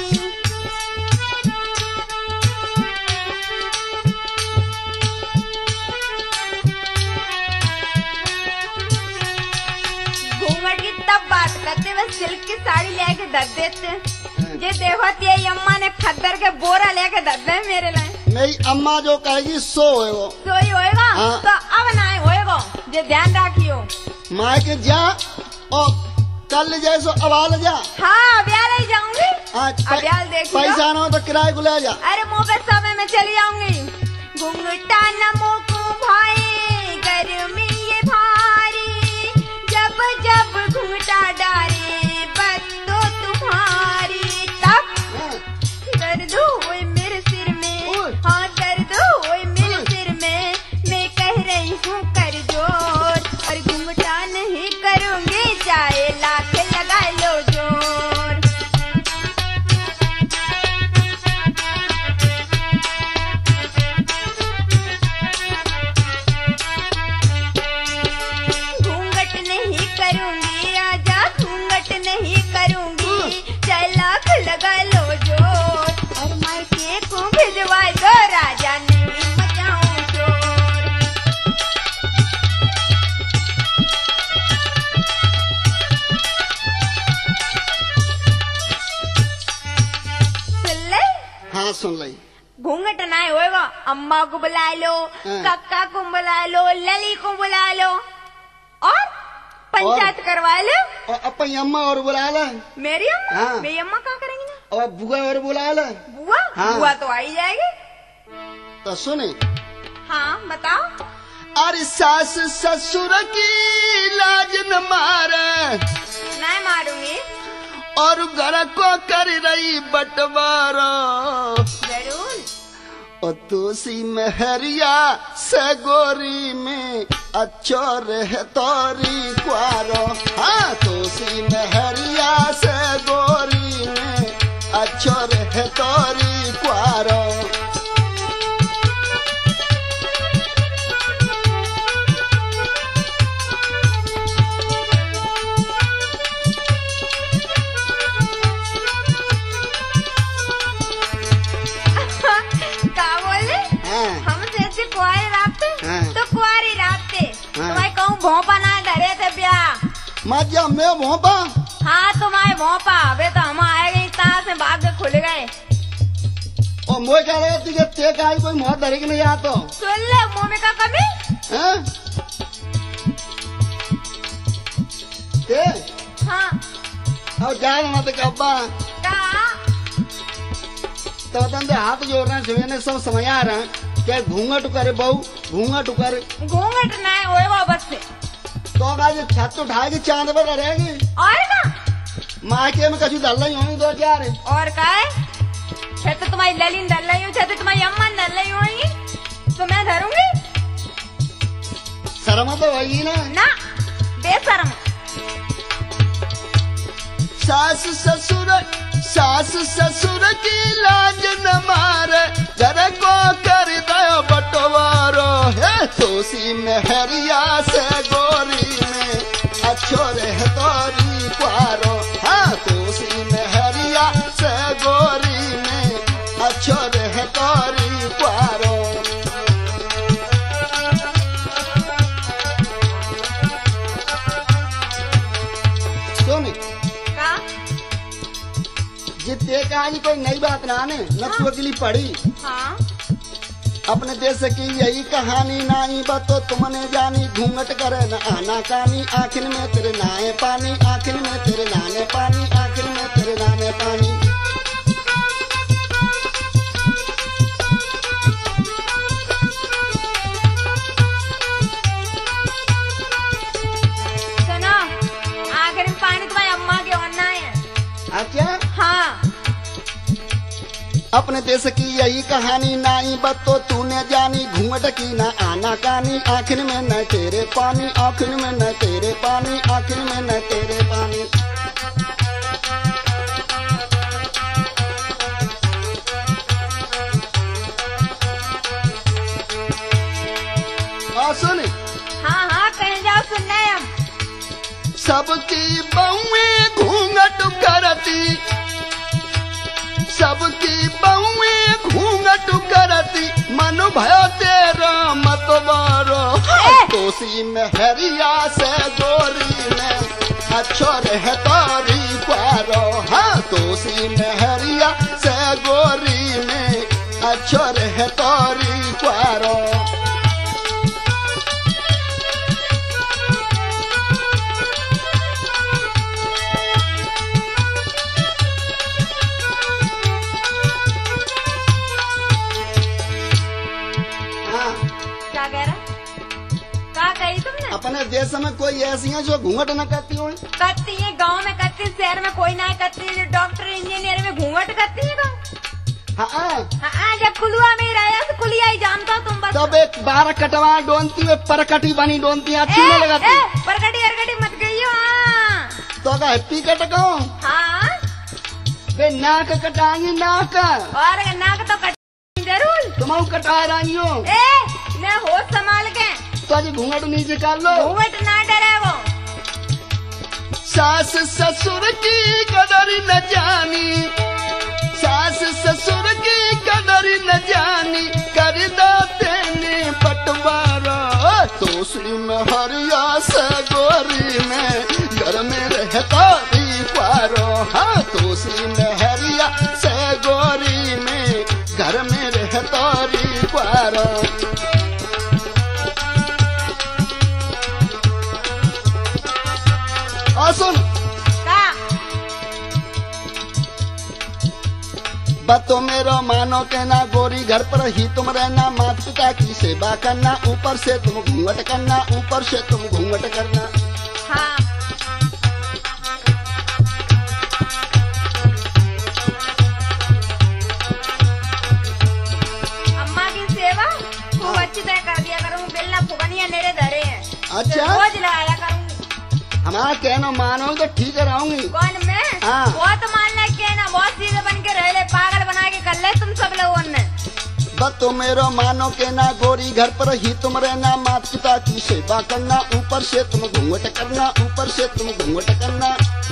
घूंघट की तब बात करते वह सिल्क की साड़ी लेके धर देते ये देखो ये अम्मा ने खद्दर के बोरा लेके धर दे मेरे लिए। मेरी अम्मा जो कहेगी सो है वो। सोई होएगा? हाँ। तो अब ना होएगा जे ध्यान रखियो। माँ के जा और कल जैसो अवाल जा। हाँ ब्याल ही जाऊंगी। आज अब्याल देखियो। पैसा ना हो तो किराए को ले जा। अरे मुँह पे समय में चली जाऊंगी। घूंघटा नमो को भाई गर्मी ये भारी जब जब घूंघटा डारे बस तो तुम्हारी। तब दर्द हुए मेरे सिर में हाँ दर्द हुए मेरे सिर में मैं कह रही हूँ कर जोर और घूंघटा नहीं करूँगी चाहे लाख लगा लो जोर। घूंघट नहीं करूँगी आजा घूंघट नहीं करूँगी चाहे लाख लगा लो जोर और मायके को भिजवा दो राजा नहीं मचाऊं शोर। सुन ले। हाँ सुन ली। घूंघट ना होएगा, अम्मा को बुला लो, हाँ। कक्का को बुला लो, लली को बुला लो और पंचायत करवा लो। और अपनी अम्मा और बुला ले। मेरी अम्मा? हाँ। मेरी अम्मा क्या करेंगी ना? और बुआ और बुला ले। बुआ? हाँ। बुआ तो आई जाएगी। तो सुने, हाँ बताओ। अरे सास ससुर की लाज न मारे, नहीं मारूंगी। और घर को कर रही बंटवारा, जरूर। और तुसी महरिया से गोरी में अच्छो रह तोरी क्वारो। हाँ, तुसी महरिया से गोरी में अच्छो रह तोरी क्वारो। क्या बोले? हाँ। हम जैसे कुआरी रास्ते हाँ। तो कुआरी रास्ते हाँ। तुम्हारे कहूँ भोंपा ना धरे थे ब्याह। मजा मैं भोंपा। हाँ तुम्हारे भोंपा अबे तो हम आए गए तार से भाग के खुल गए। और मुझे क्या लगा तुझे ते का कोई मुँह धरे कि नहीं आ तो? सुन ले मुँह में का कमी। हैं? ते? हाँ और जा ना तो कब्बा। का तो तंदे हाथ जोड़ रहे हैं, ने सब समय आ रहा है क्या घूंघट करे बहू, घूंघट करे। घूंघट ना होएगा बस से। तो आज छत उठाएगी चांद पर रहेगी। और का माँ के में कछु डाल रही होंगी दो चार। और का है छत तो तुम्हारी ललिन धर रही हूँ, छत तो तुम्हारी अम्मा धर रही होंगी तो मैं धरूंगी शर्म तो वही ना। ना बेशर्म। सास ससुर सास ससुर की लाज न मारे, घर को कर दो बंटवारो। हे तोसी महरिया से गोरी में अच्छो रह तोरी क्वारो। हाँ, तोसी महरिया से गोरी में अच्छो रह तोरी क्वारो। सुन का जितने का आज कोई नई बात ना आने न हाँ। छुअकली पड़ी। हाँ अपने देश की यही कहानी नाई बतो तुमने जानी। घूंघट करे न आना कानी, आखिर में तेरे नाए पानी, आखिर में तेरे नाने पानी, आखिर में तेरे नाने पानी। सुनो आखिर में पानी तुम्हारी अम्मा के होना है। अच्छा, हाँ अपने देश की यही कहानी नाई बतो तूने जानी। घूंघट की न आना कानी, आखिर में न तेरे पानी, आखिर में न तेरे पानी, आखिर में न तेरे पानी। और सुन, हाँ हाँ कहीं जाओ सुनना है हम। सबकी बहुएं घूंघट करती, सबकी बहुएं घूंघट करती, मन भयो तेरा मतवारो। तोसी महरिया से गोरी में अच्छो रह तोरी क्वारो। हाँ, तोसी महरिया से गोरी में अच्छो रह तोरी क्वारो। हाँ, क्या कह रहा? क्या कही तुमने? अपने देश में कोई ऐसी है जो घूंघट न करती हो। करती है गांव में करती है, शहर में कोई ना करती है। डॉक्टर इंजीनियर में घूंघट करती है गाँव। हाँ हाँ जब कुलुआ में ही रहा तो कुलिया ही जानता हो तुम बस। तब एक बारह कटवा डोनती है, परकटी बनी डोनती है, अच्छी नहीं लगाती। ए, परकटी अरकटी मत गई हो। हाँ तो का हैप्पी कटको हाँ बे नाक कटाएंगी नाक। और नाक तो कट जरूर। तुम कटा रही हो ए ने होश संभाल के। तो आज घूंघट नीचे कर लो। घूंघट ना डरे वो। सास ससुर की कदर न जानी, सास ससुर की कदर न जानी, कर दाते ने बंटवारा। तोसी महरिया से गोरी में घर में रहता री पारो। हाँ, तोसी महरिया से गोरी में घर में रह द्वारो। और सुन का बतो मेरो मानो कहना गोरी घर पर ही तुम रहना, माता पिता की सेवा करना, ऊपर से तुम घूंघट करना, ऊपर से तुम घूंघट करना। हाँ अम्मा की सेवा खूब अच्छी तरह कर दिया करूँ, बेलना फुकनिया मेरे धरे हैं, अच्छा रोज लगाया करूँगी। हमारा कहना मानो तो ठीक है रहूंगी। कौन मैं? हाँ। बहुत मानना के ना, बहुत सीधे बन के रह ले, पागल बना के कर ले तुम सब लोगों ने। बस तो मेरो मानो के ना गोरी घर पर ही तुम रहना, माता पिता की सेवा करना, ऊपर से तुम घूंघट करना, ऊपर से तुम घूंघट करना।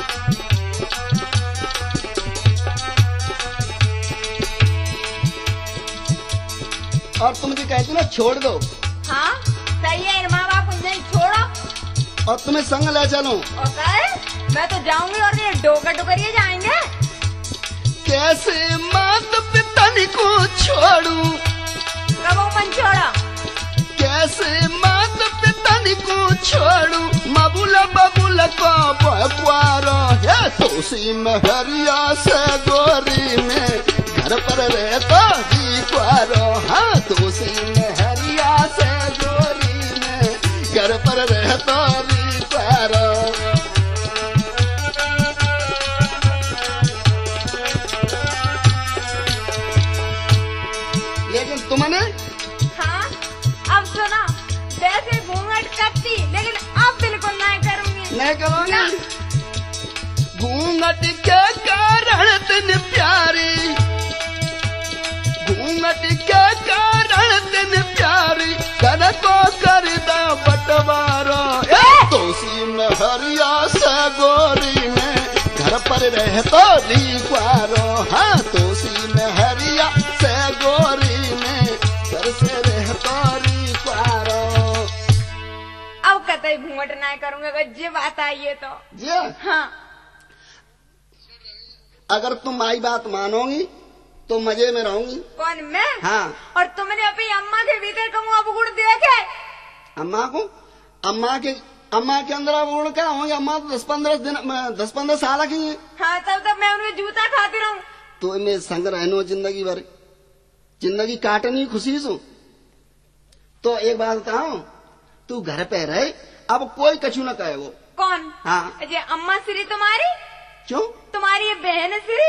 और तुम जो कहती ना छोड़ दो, हाँ सही है, इन माँ बाप को नहीं छोड़ो और तुम्हें संग ले चलो। और कहे मैं तो जाऊंगी और ये डोकर डोकरिए जाएंगे। कैसे माता पिता को छोड़ू, कब वो मन छोड़ा? कैसे माता पिता को छोड़ू, मबुला बबुला को बकुआरो है तोसी महरिया से गोरी में घर पर रहता जी कुआरो। हाँ तोसी महरिया से गोरी में घर पर रहता जी कुआरो। लेकिन तुमने हाँ अब सुना, वैसे घूंघट करती लेकिन अब बिल्कुल नहीं करूंगी। नहीं करोगे? घूंघट के कारण दिन प्यारी, घूंघट के कारण दिन प्यारी, कर को कर दा बटवारो। तोसी में हरिया से गोरी में घर पर रहतो दी कुआरो। हाँ तोसी में हरिया से गोरी में घर से रहतो दी कुआरो। अब कतई घूंघट नहीं करूंगा, अगर जे बात आई है तो। जी हाँ अगर तुम माई बात मानोगी तो मजे में रहूंगी। कौन मैं? हाँ और तुमने अपनी अम्मा के भीतर कहूँ अब गुड़ देखे? अम्मा को, अम्मा के अम्मा के अंदर अब उड़ क्या होंगे? अम्मा तो दस पंद्रह दिन दस पंद्रह साल की है। हाँ तब तक मैं उनके जूता खाती रहूं। तो मैं संग रहनो जिंदगी भर, जिंदगी काटनी खुशी सु। तो एक बात बताऊं, तू घर पे रहे, अब कोई कछु न कहेगो। कौन? हाँ अजय अम्मा श्री तुम्हारी? क्यों? तुम्हारी ये बहन श्री?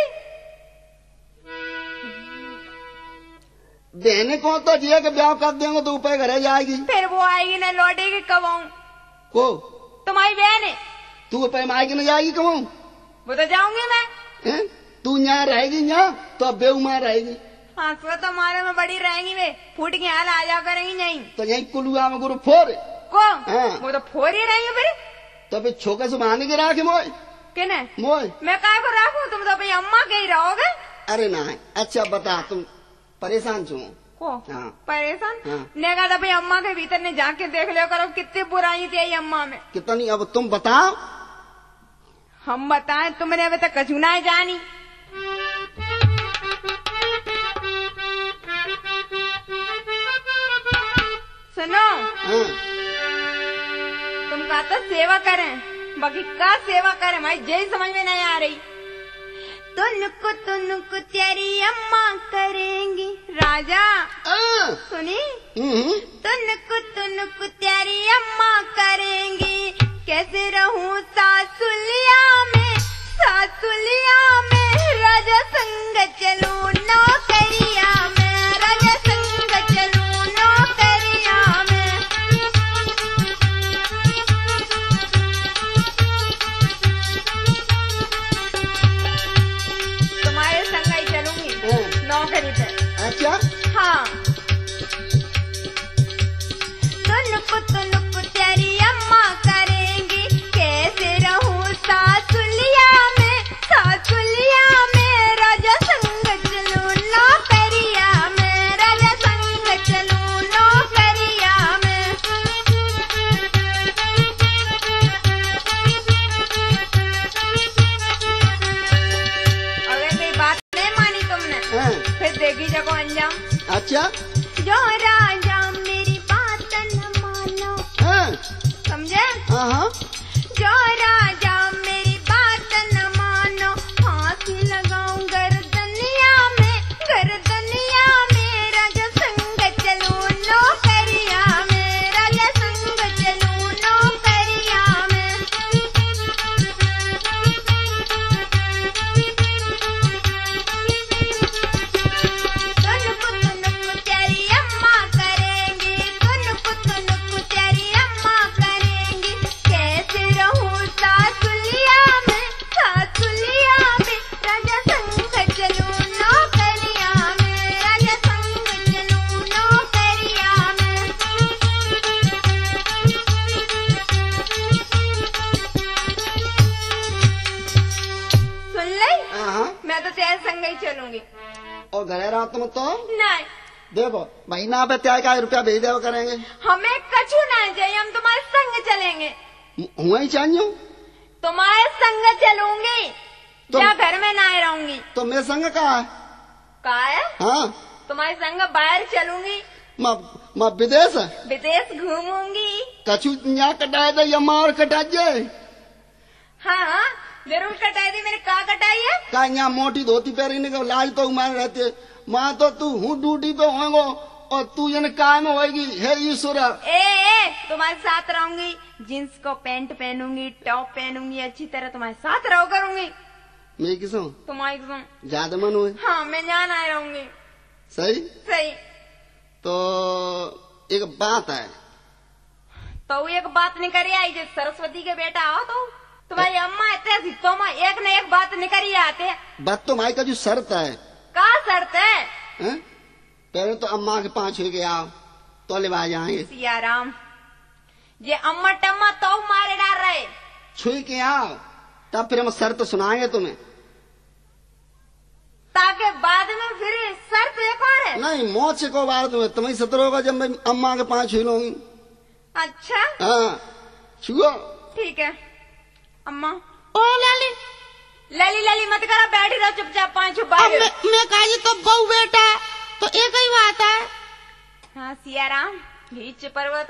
बहने को तो जिया के ब्याह कर देंगे तो ऊपर घर जाएगी। फिर वो आएगी न लौटेगी कब आऊं? को तुम्हारी बहन है, तू ऊपर मायके न जाएगी कब? वो तो जाऊंगी मैं। हैं? तू यहाँ रहेगी यहाँ तो बेऊ मार रहेगी। हाँ सो तो मारे में बड़ी रहेंगी वे, फूट के हाल आ जा करेंगी नहीं तो यही कुलुआ में गुरु फोर को। हाँ। वो तो फोर ही रहेंगे फिर। तो फिर छोके से बहाने के राखे मोय किने? मोय मैं काय को रखूं? तुम तो भाई अम्मा के ही रहोगे। अरे ना अच्छा बता, तुम परेशान छो को हाँ। परेशान? हाँ। ने कहा था भाई अम्मा के भीतर ने जाके देख लिया करो कितनी बुराई थी अम्मा में। कितनी? अब तुम बताओ। हम बताएं, तुमने अभी तक कछु ना जानी। सुनो हाँ। तुम कहा तो सेवा करें, बाकी का सेवा करें भाई यही समझ में नहीं आ रही। तुनको तुनको तेरी अम्मा करेंगी राजा। हाँ। सुनी? हम्म। तुनको तुनको तेरी अम्मा करेंगी, कैसे रहूं सासुलिया में, सासुलिया में राजा संग चलूं नौकरिया में, राजा संग चलूं नौकरिया में। तुम्हारे संग ही चलूंगी हाँ। नौकरी पे। अच्छा हाँ तुनको तुनको तेरी अम्मा करेंगी, कैसे रहूं सासुलिया में, सासुलिया में राजा संग चलूं नौकरिया में, राजा संग चलूं नौकरिया में। अगर मेरी बात नहीं मानी तुमने हाँ। फिर देखी जगो अंजाम। समझे? हाँ हाँ। जो राजा मेरी बात न मानो, फांसी लगाऊं गर्दनिया में, गर्दनिया में। राजा संग चलूं नौकरिया में, राजा संग चलूं नौकरिया में। तुनुक तुनुक तेरी अम्मा करेंगी, तुनुक तुनुक तेरी अम्मा करेंगी। कैसे रहूं सासुलिया में, सासुलिया में। राजा संग चलूं नौकरिया में, राजा संग चलूं नौकरिया में। सुन ले, हाँ हाँ। मैं तो तेरे संग ही चलूंगी। और घरे रहा तुम तो नहीं, देखो महीना पे त्या का रुपया भेज देवा करेंगे। हमें कछु नहीं चाहिए, हम तुम्हारे संग चलेंगे। हुआ ही चाहिए तुम्हारे संग चलूंगी, तो- या घर में ना रहूंगी। तो मेरे संग कहा है? कहा है? हाँ तुम्हारे संग बाहर चलूंगी, मैं मैं विदेश विदेश घूमूंगी। कछु यहाँ कटाए दे या मार कटा जाए हाँ जरूर कटाई थी, मैंने कहा कटाई है। का यहाँ मोटी धोती पहरी निकल लाज तो उमार रहती है। माँ तो तू हूँ ड्यूटी पे होएगो और तू जन काय में होएगी। हे ईश्वर ए, ए तुम्हारे साथ रहूंगी, जींस को पैंट पहनूंगी, टॉप पहनूंगी, अच्छी तरह तुम्हारे साथ रहो करूंगी। मैं किसों तुम्हारी कसम। ज्यादा मन हुए हाँ मैं यहाँ ना रहूंगी। सही। सही। तो एक बात है। तो एक बात नहीं करी आई, जब सरस्वती के बेटा आओ तो तुम्हारी अम्मा इतने तो एक न एक बात नहीं करी आते। बात तो माई का जो शर्त है। का शर्त है? हैं? पहले तो अम्मा के पांच हो गया तो ले जाएंगे। सिया राम, ये अम्मा टम्मा तो मारे डाल रहे। छुई के आओ तब फिर हम शर्त सुनाएंगे तुम्हें। ताकि बाद में फिर शर्त एक और है। नहीं मौत से को बार तुम्हें तुम्हें सत्र होगा जब मैं अम्मा के पांच छू लूंगी। अच्छा हाँ छुओ। ठीक है। अम्मा ओ लाली लली लली मत करो, बैठी रहो चुपचाप पांच अब बार। मैं, मैं कहा तो बहू बेटा तो एक ही बात है। हाँ सिया राम, बीच पर्वत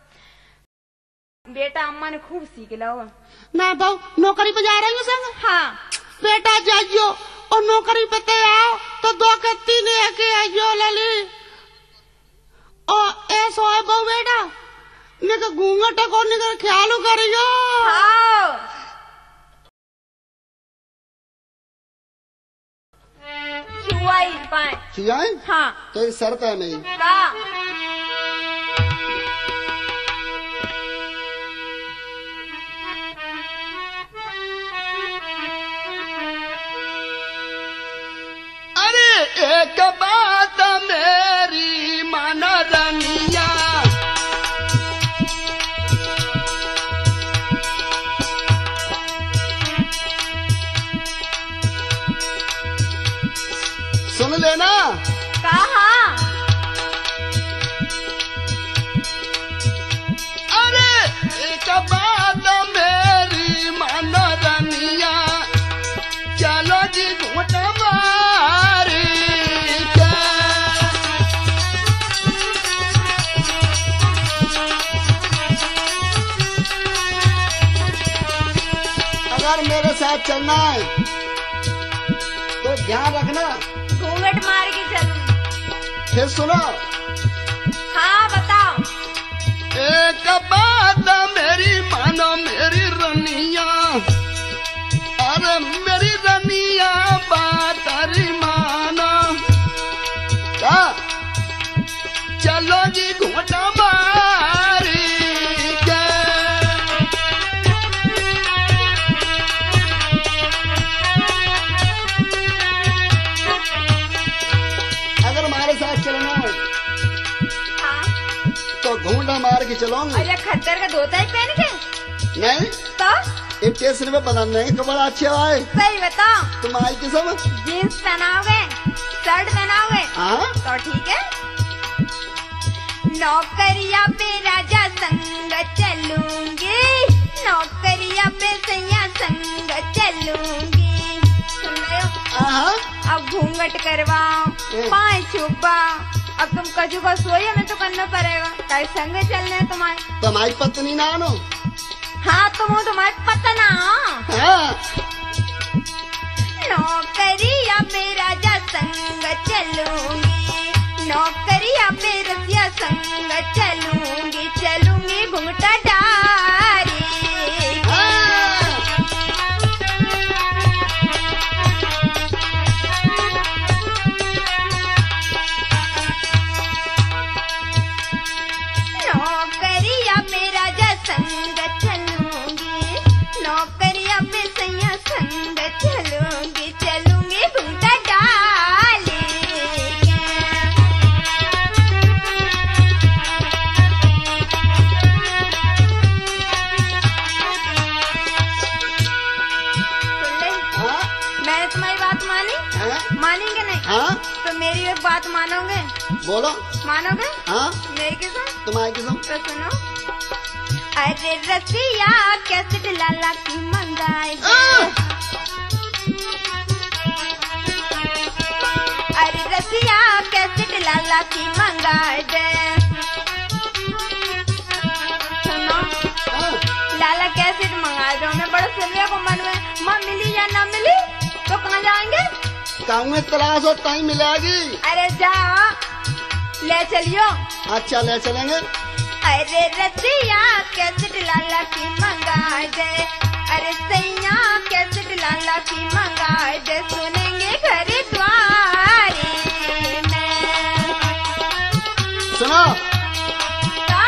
बेटा अम्मा ने खूब सीख लो। ना बहू नौकरी पे जा रही हूँ संग। हाँ बेटा जाइयो और नौकरी पे ते आओ तो दो के तीन के आइयो लाली। और ऐसो है बहू बेटा निक घूंघट को निक ख्याल करियो। हाँ छुआई पाए। छुआए? हाँ तो ये शर्त है मेरी। का अरे एक बात मेरी मन रनिया, सुन लेना। कहा अरे एक बात मेरी मन रनिया, चलो जी घूट मारी के। अगर मेरे साथ चलना है तो ध्यान रखना। घूंघट मार के चलूं। फिर सुनो। हाँ बताओ। एक बात मेरी मानो मेरी रनिया, अरे मेरी रनिया बात अरे मानो। क्या? चलो जी घूट मारी के। अगर हमारे साथ चलना है हाँ तो घूंटा मार के चलोगे। अरे खद्दर का धोता ही पहन के नहीं तो एक स्टेशन पे पता नहीं कपड़ा अच्छे आए। सही बताओ। तुम आई किसम? जीन्स पहनाओगे, शर्ट पहनाओगे हाँ तो ठीक है। नौकरिया पे राजा संग चलूंगी, नौकरिया पे सैया संग चलूंगी। सुन रहे हो? हाँ अब घूंघट करवाओ, हम्म। पाँच छुपा, अब तुम कजू का सोई हमें तो करना पड़ेगा, कल संगे चलने हैं तुम्हारे। तुम्हारी पत्नी ना नो? हाँ तुम हो तुम्हारे पतना। हाँ। नौकरिया में राजा संग चलूंगी, नौकरिया में रसिया संग चलूंगी, चलूंगी घूंघटा डारी। नौकरिया में राजा संग चलूंगी, नौकरिया में सैया संग चलूंगी, चलूंगी घूंघटा डाली। हाँ? मैंने तुम्हारी बात मानी, हाँ? मानेंगे नहीं? हाँ? तो मेरी एक बात मानोगे? बोलो। मानोगे? हाँ? मेरी किस्म? तुम्हारी किस्म? तो सुनो। अरे रसिया कैसेट लाला की मंगाए दे, अरे रसिया कैसेट लाला की मंगाए दे। सुनो हाँ? लाला कैसेट मंगा दो, मैं बड़ा सुनने को मन में, माँ मिली या ना मिली तो कहाँ जाएंगे? गाँव में तलाश हो टाइम मिलेगी। अरे जाओ ले चलियो। अच्छा ले चलेंगे। अरे रसिया कैसेट लाला की मंगाए दे, अरे सैया कैसेट लाला की मंगाए दे, सुनेंगे घर द्वारी में। सुनो। का?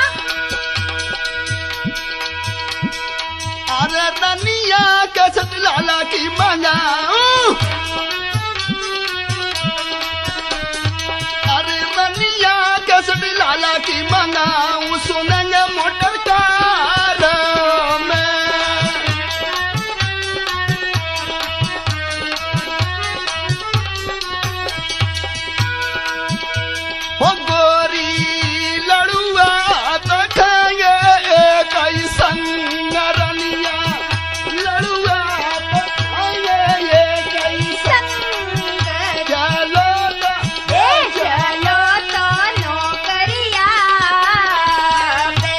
अरे रनिया कैसेट लाला की मंगाऊं, अरे रनिया कैसेट लाला की मंगाऊं, सुनेंगे मोटर कार में। हो गोरी लड़ुआ तो खाएंगे एक ही संग, रनिया लड़ुआ तो खाएंगे एक ही संग चलो तो ए चलो तो नौकरिया पे।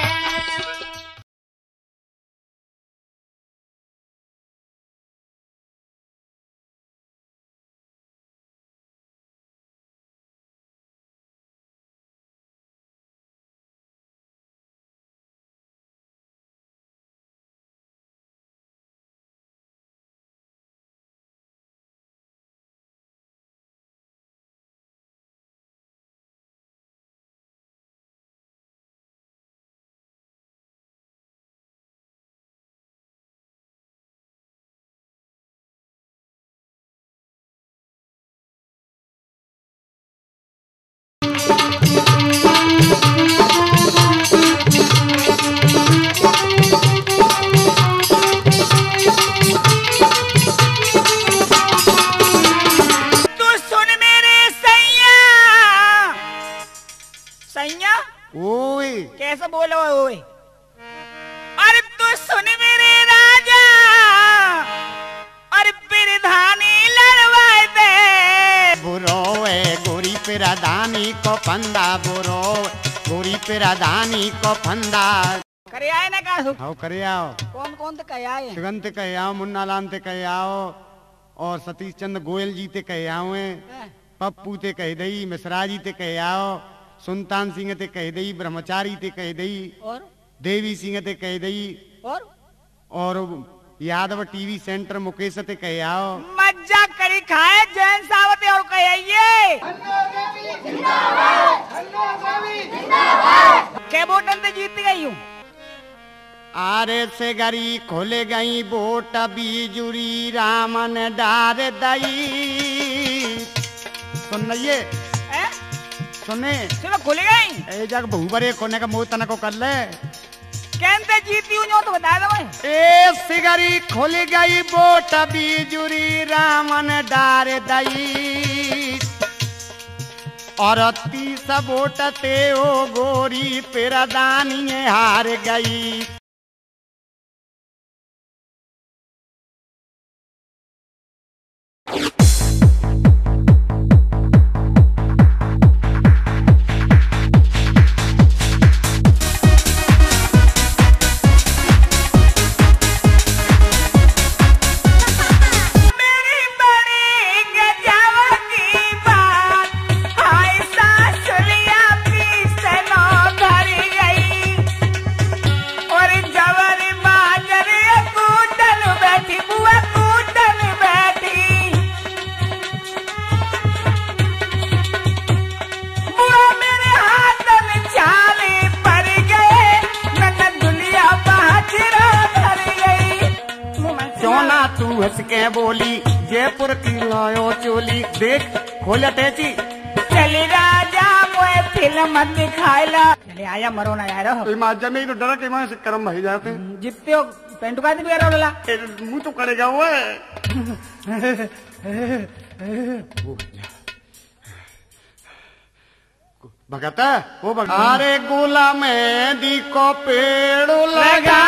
कैसे बोलो ओए? अरे तू सुन मेरे राजा, अरे प्रधानी लड़वाए दे। बुरोए गोरी प्रधानी को फंदा, बुरो गोरी प्रधानी को फंदा। करे आए ना का? हाँ करे आओ। कौन कौन तो कहे आए? सुगंध कहे आओ, मुन्ना लाल ते कहे आओ, और सतीश चंद्र गोयल जी ते कहे आओ, पप्पू ते कह दई, मिश्रा जी ते कहे आओ, सुल्तान सिंह ते कह दई, ब्रह्मचारी ते कह दई, और देवी सिंह ते कह दई, और और यादव टीवी सेंटर मुकेश ते कहे आओ। मज्जा करी खाए जैन सावते और कहिए के वोटन ते जीत गई हूँ। आरे से गरी खोले गई बोट बीजुरी रामन डार दई। सुन ये सुने चलो खुल गई ए जग बहुबरे कोने का मुंह तना को कर ले कहते जीती हूँ तो बता दो। ए सिगरी खुल गई बोट बीजुरी रामन डार दई, और तीस बोट ते ओ गोरी प्रधानी हार गई। बाबू हंस के बोली जयपुर की लायो चोली देख खोल अटैची चली राजा मोए फिल्म दिखाइला चले आया मरो ना यार तो माजा में ही तो डरा के वहां से कर्म भई जाते जितते हो पेंटू का भी यार वाला मुंह तो करेगा वो भगता वो भगता अरे गोला में दी को पेड़ लगा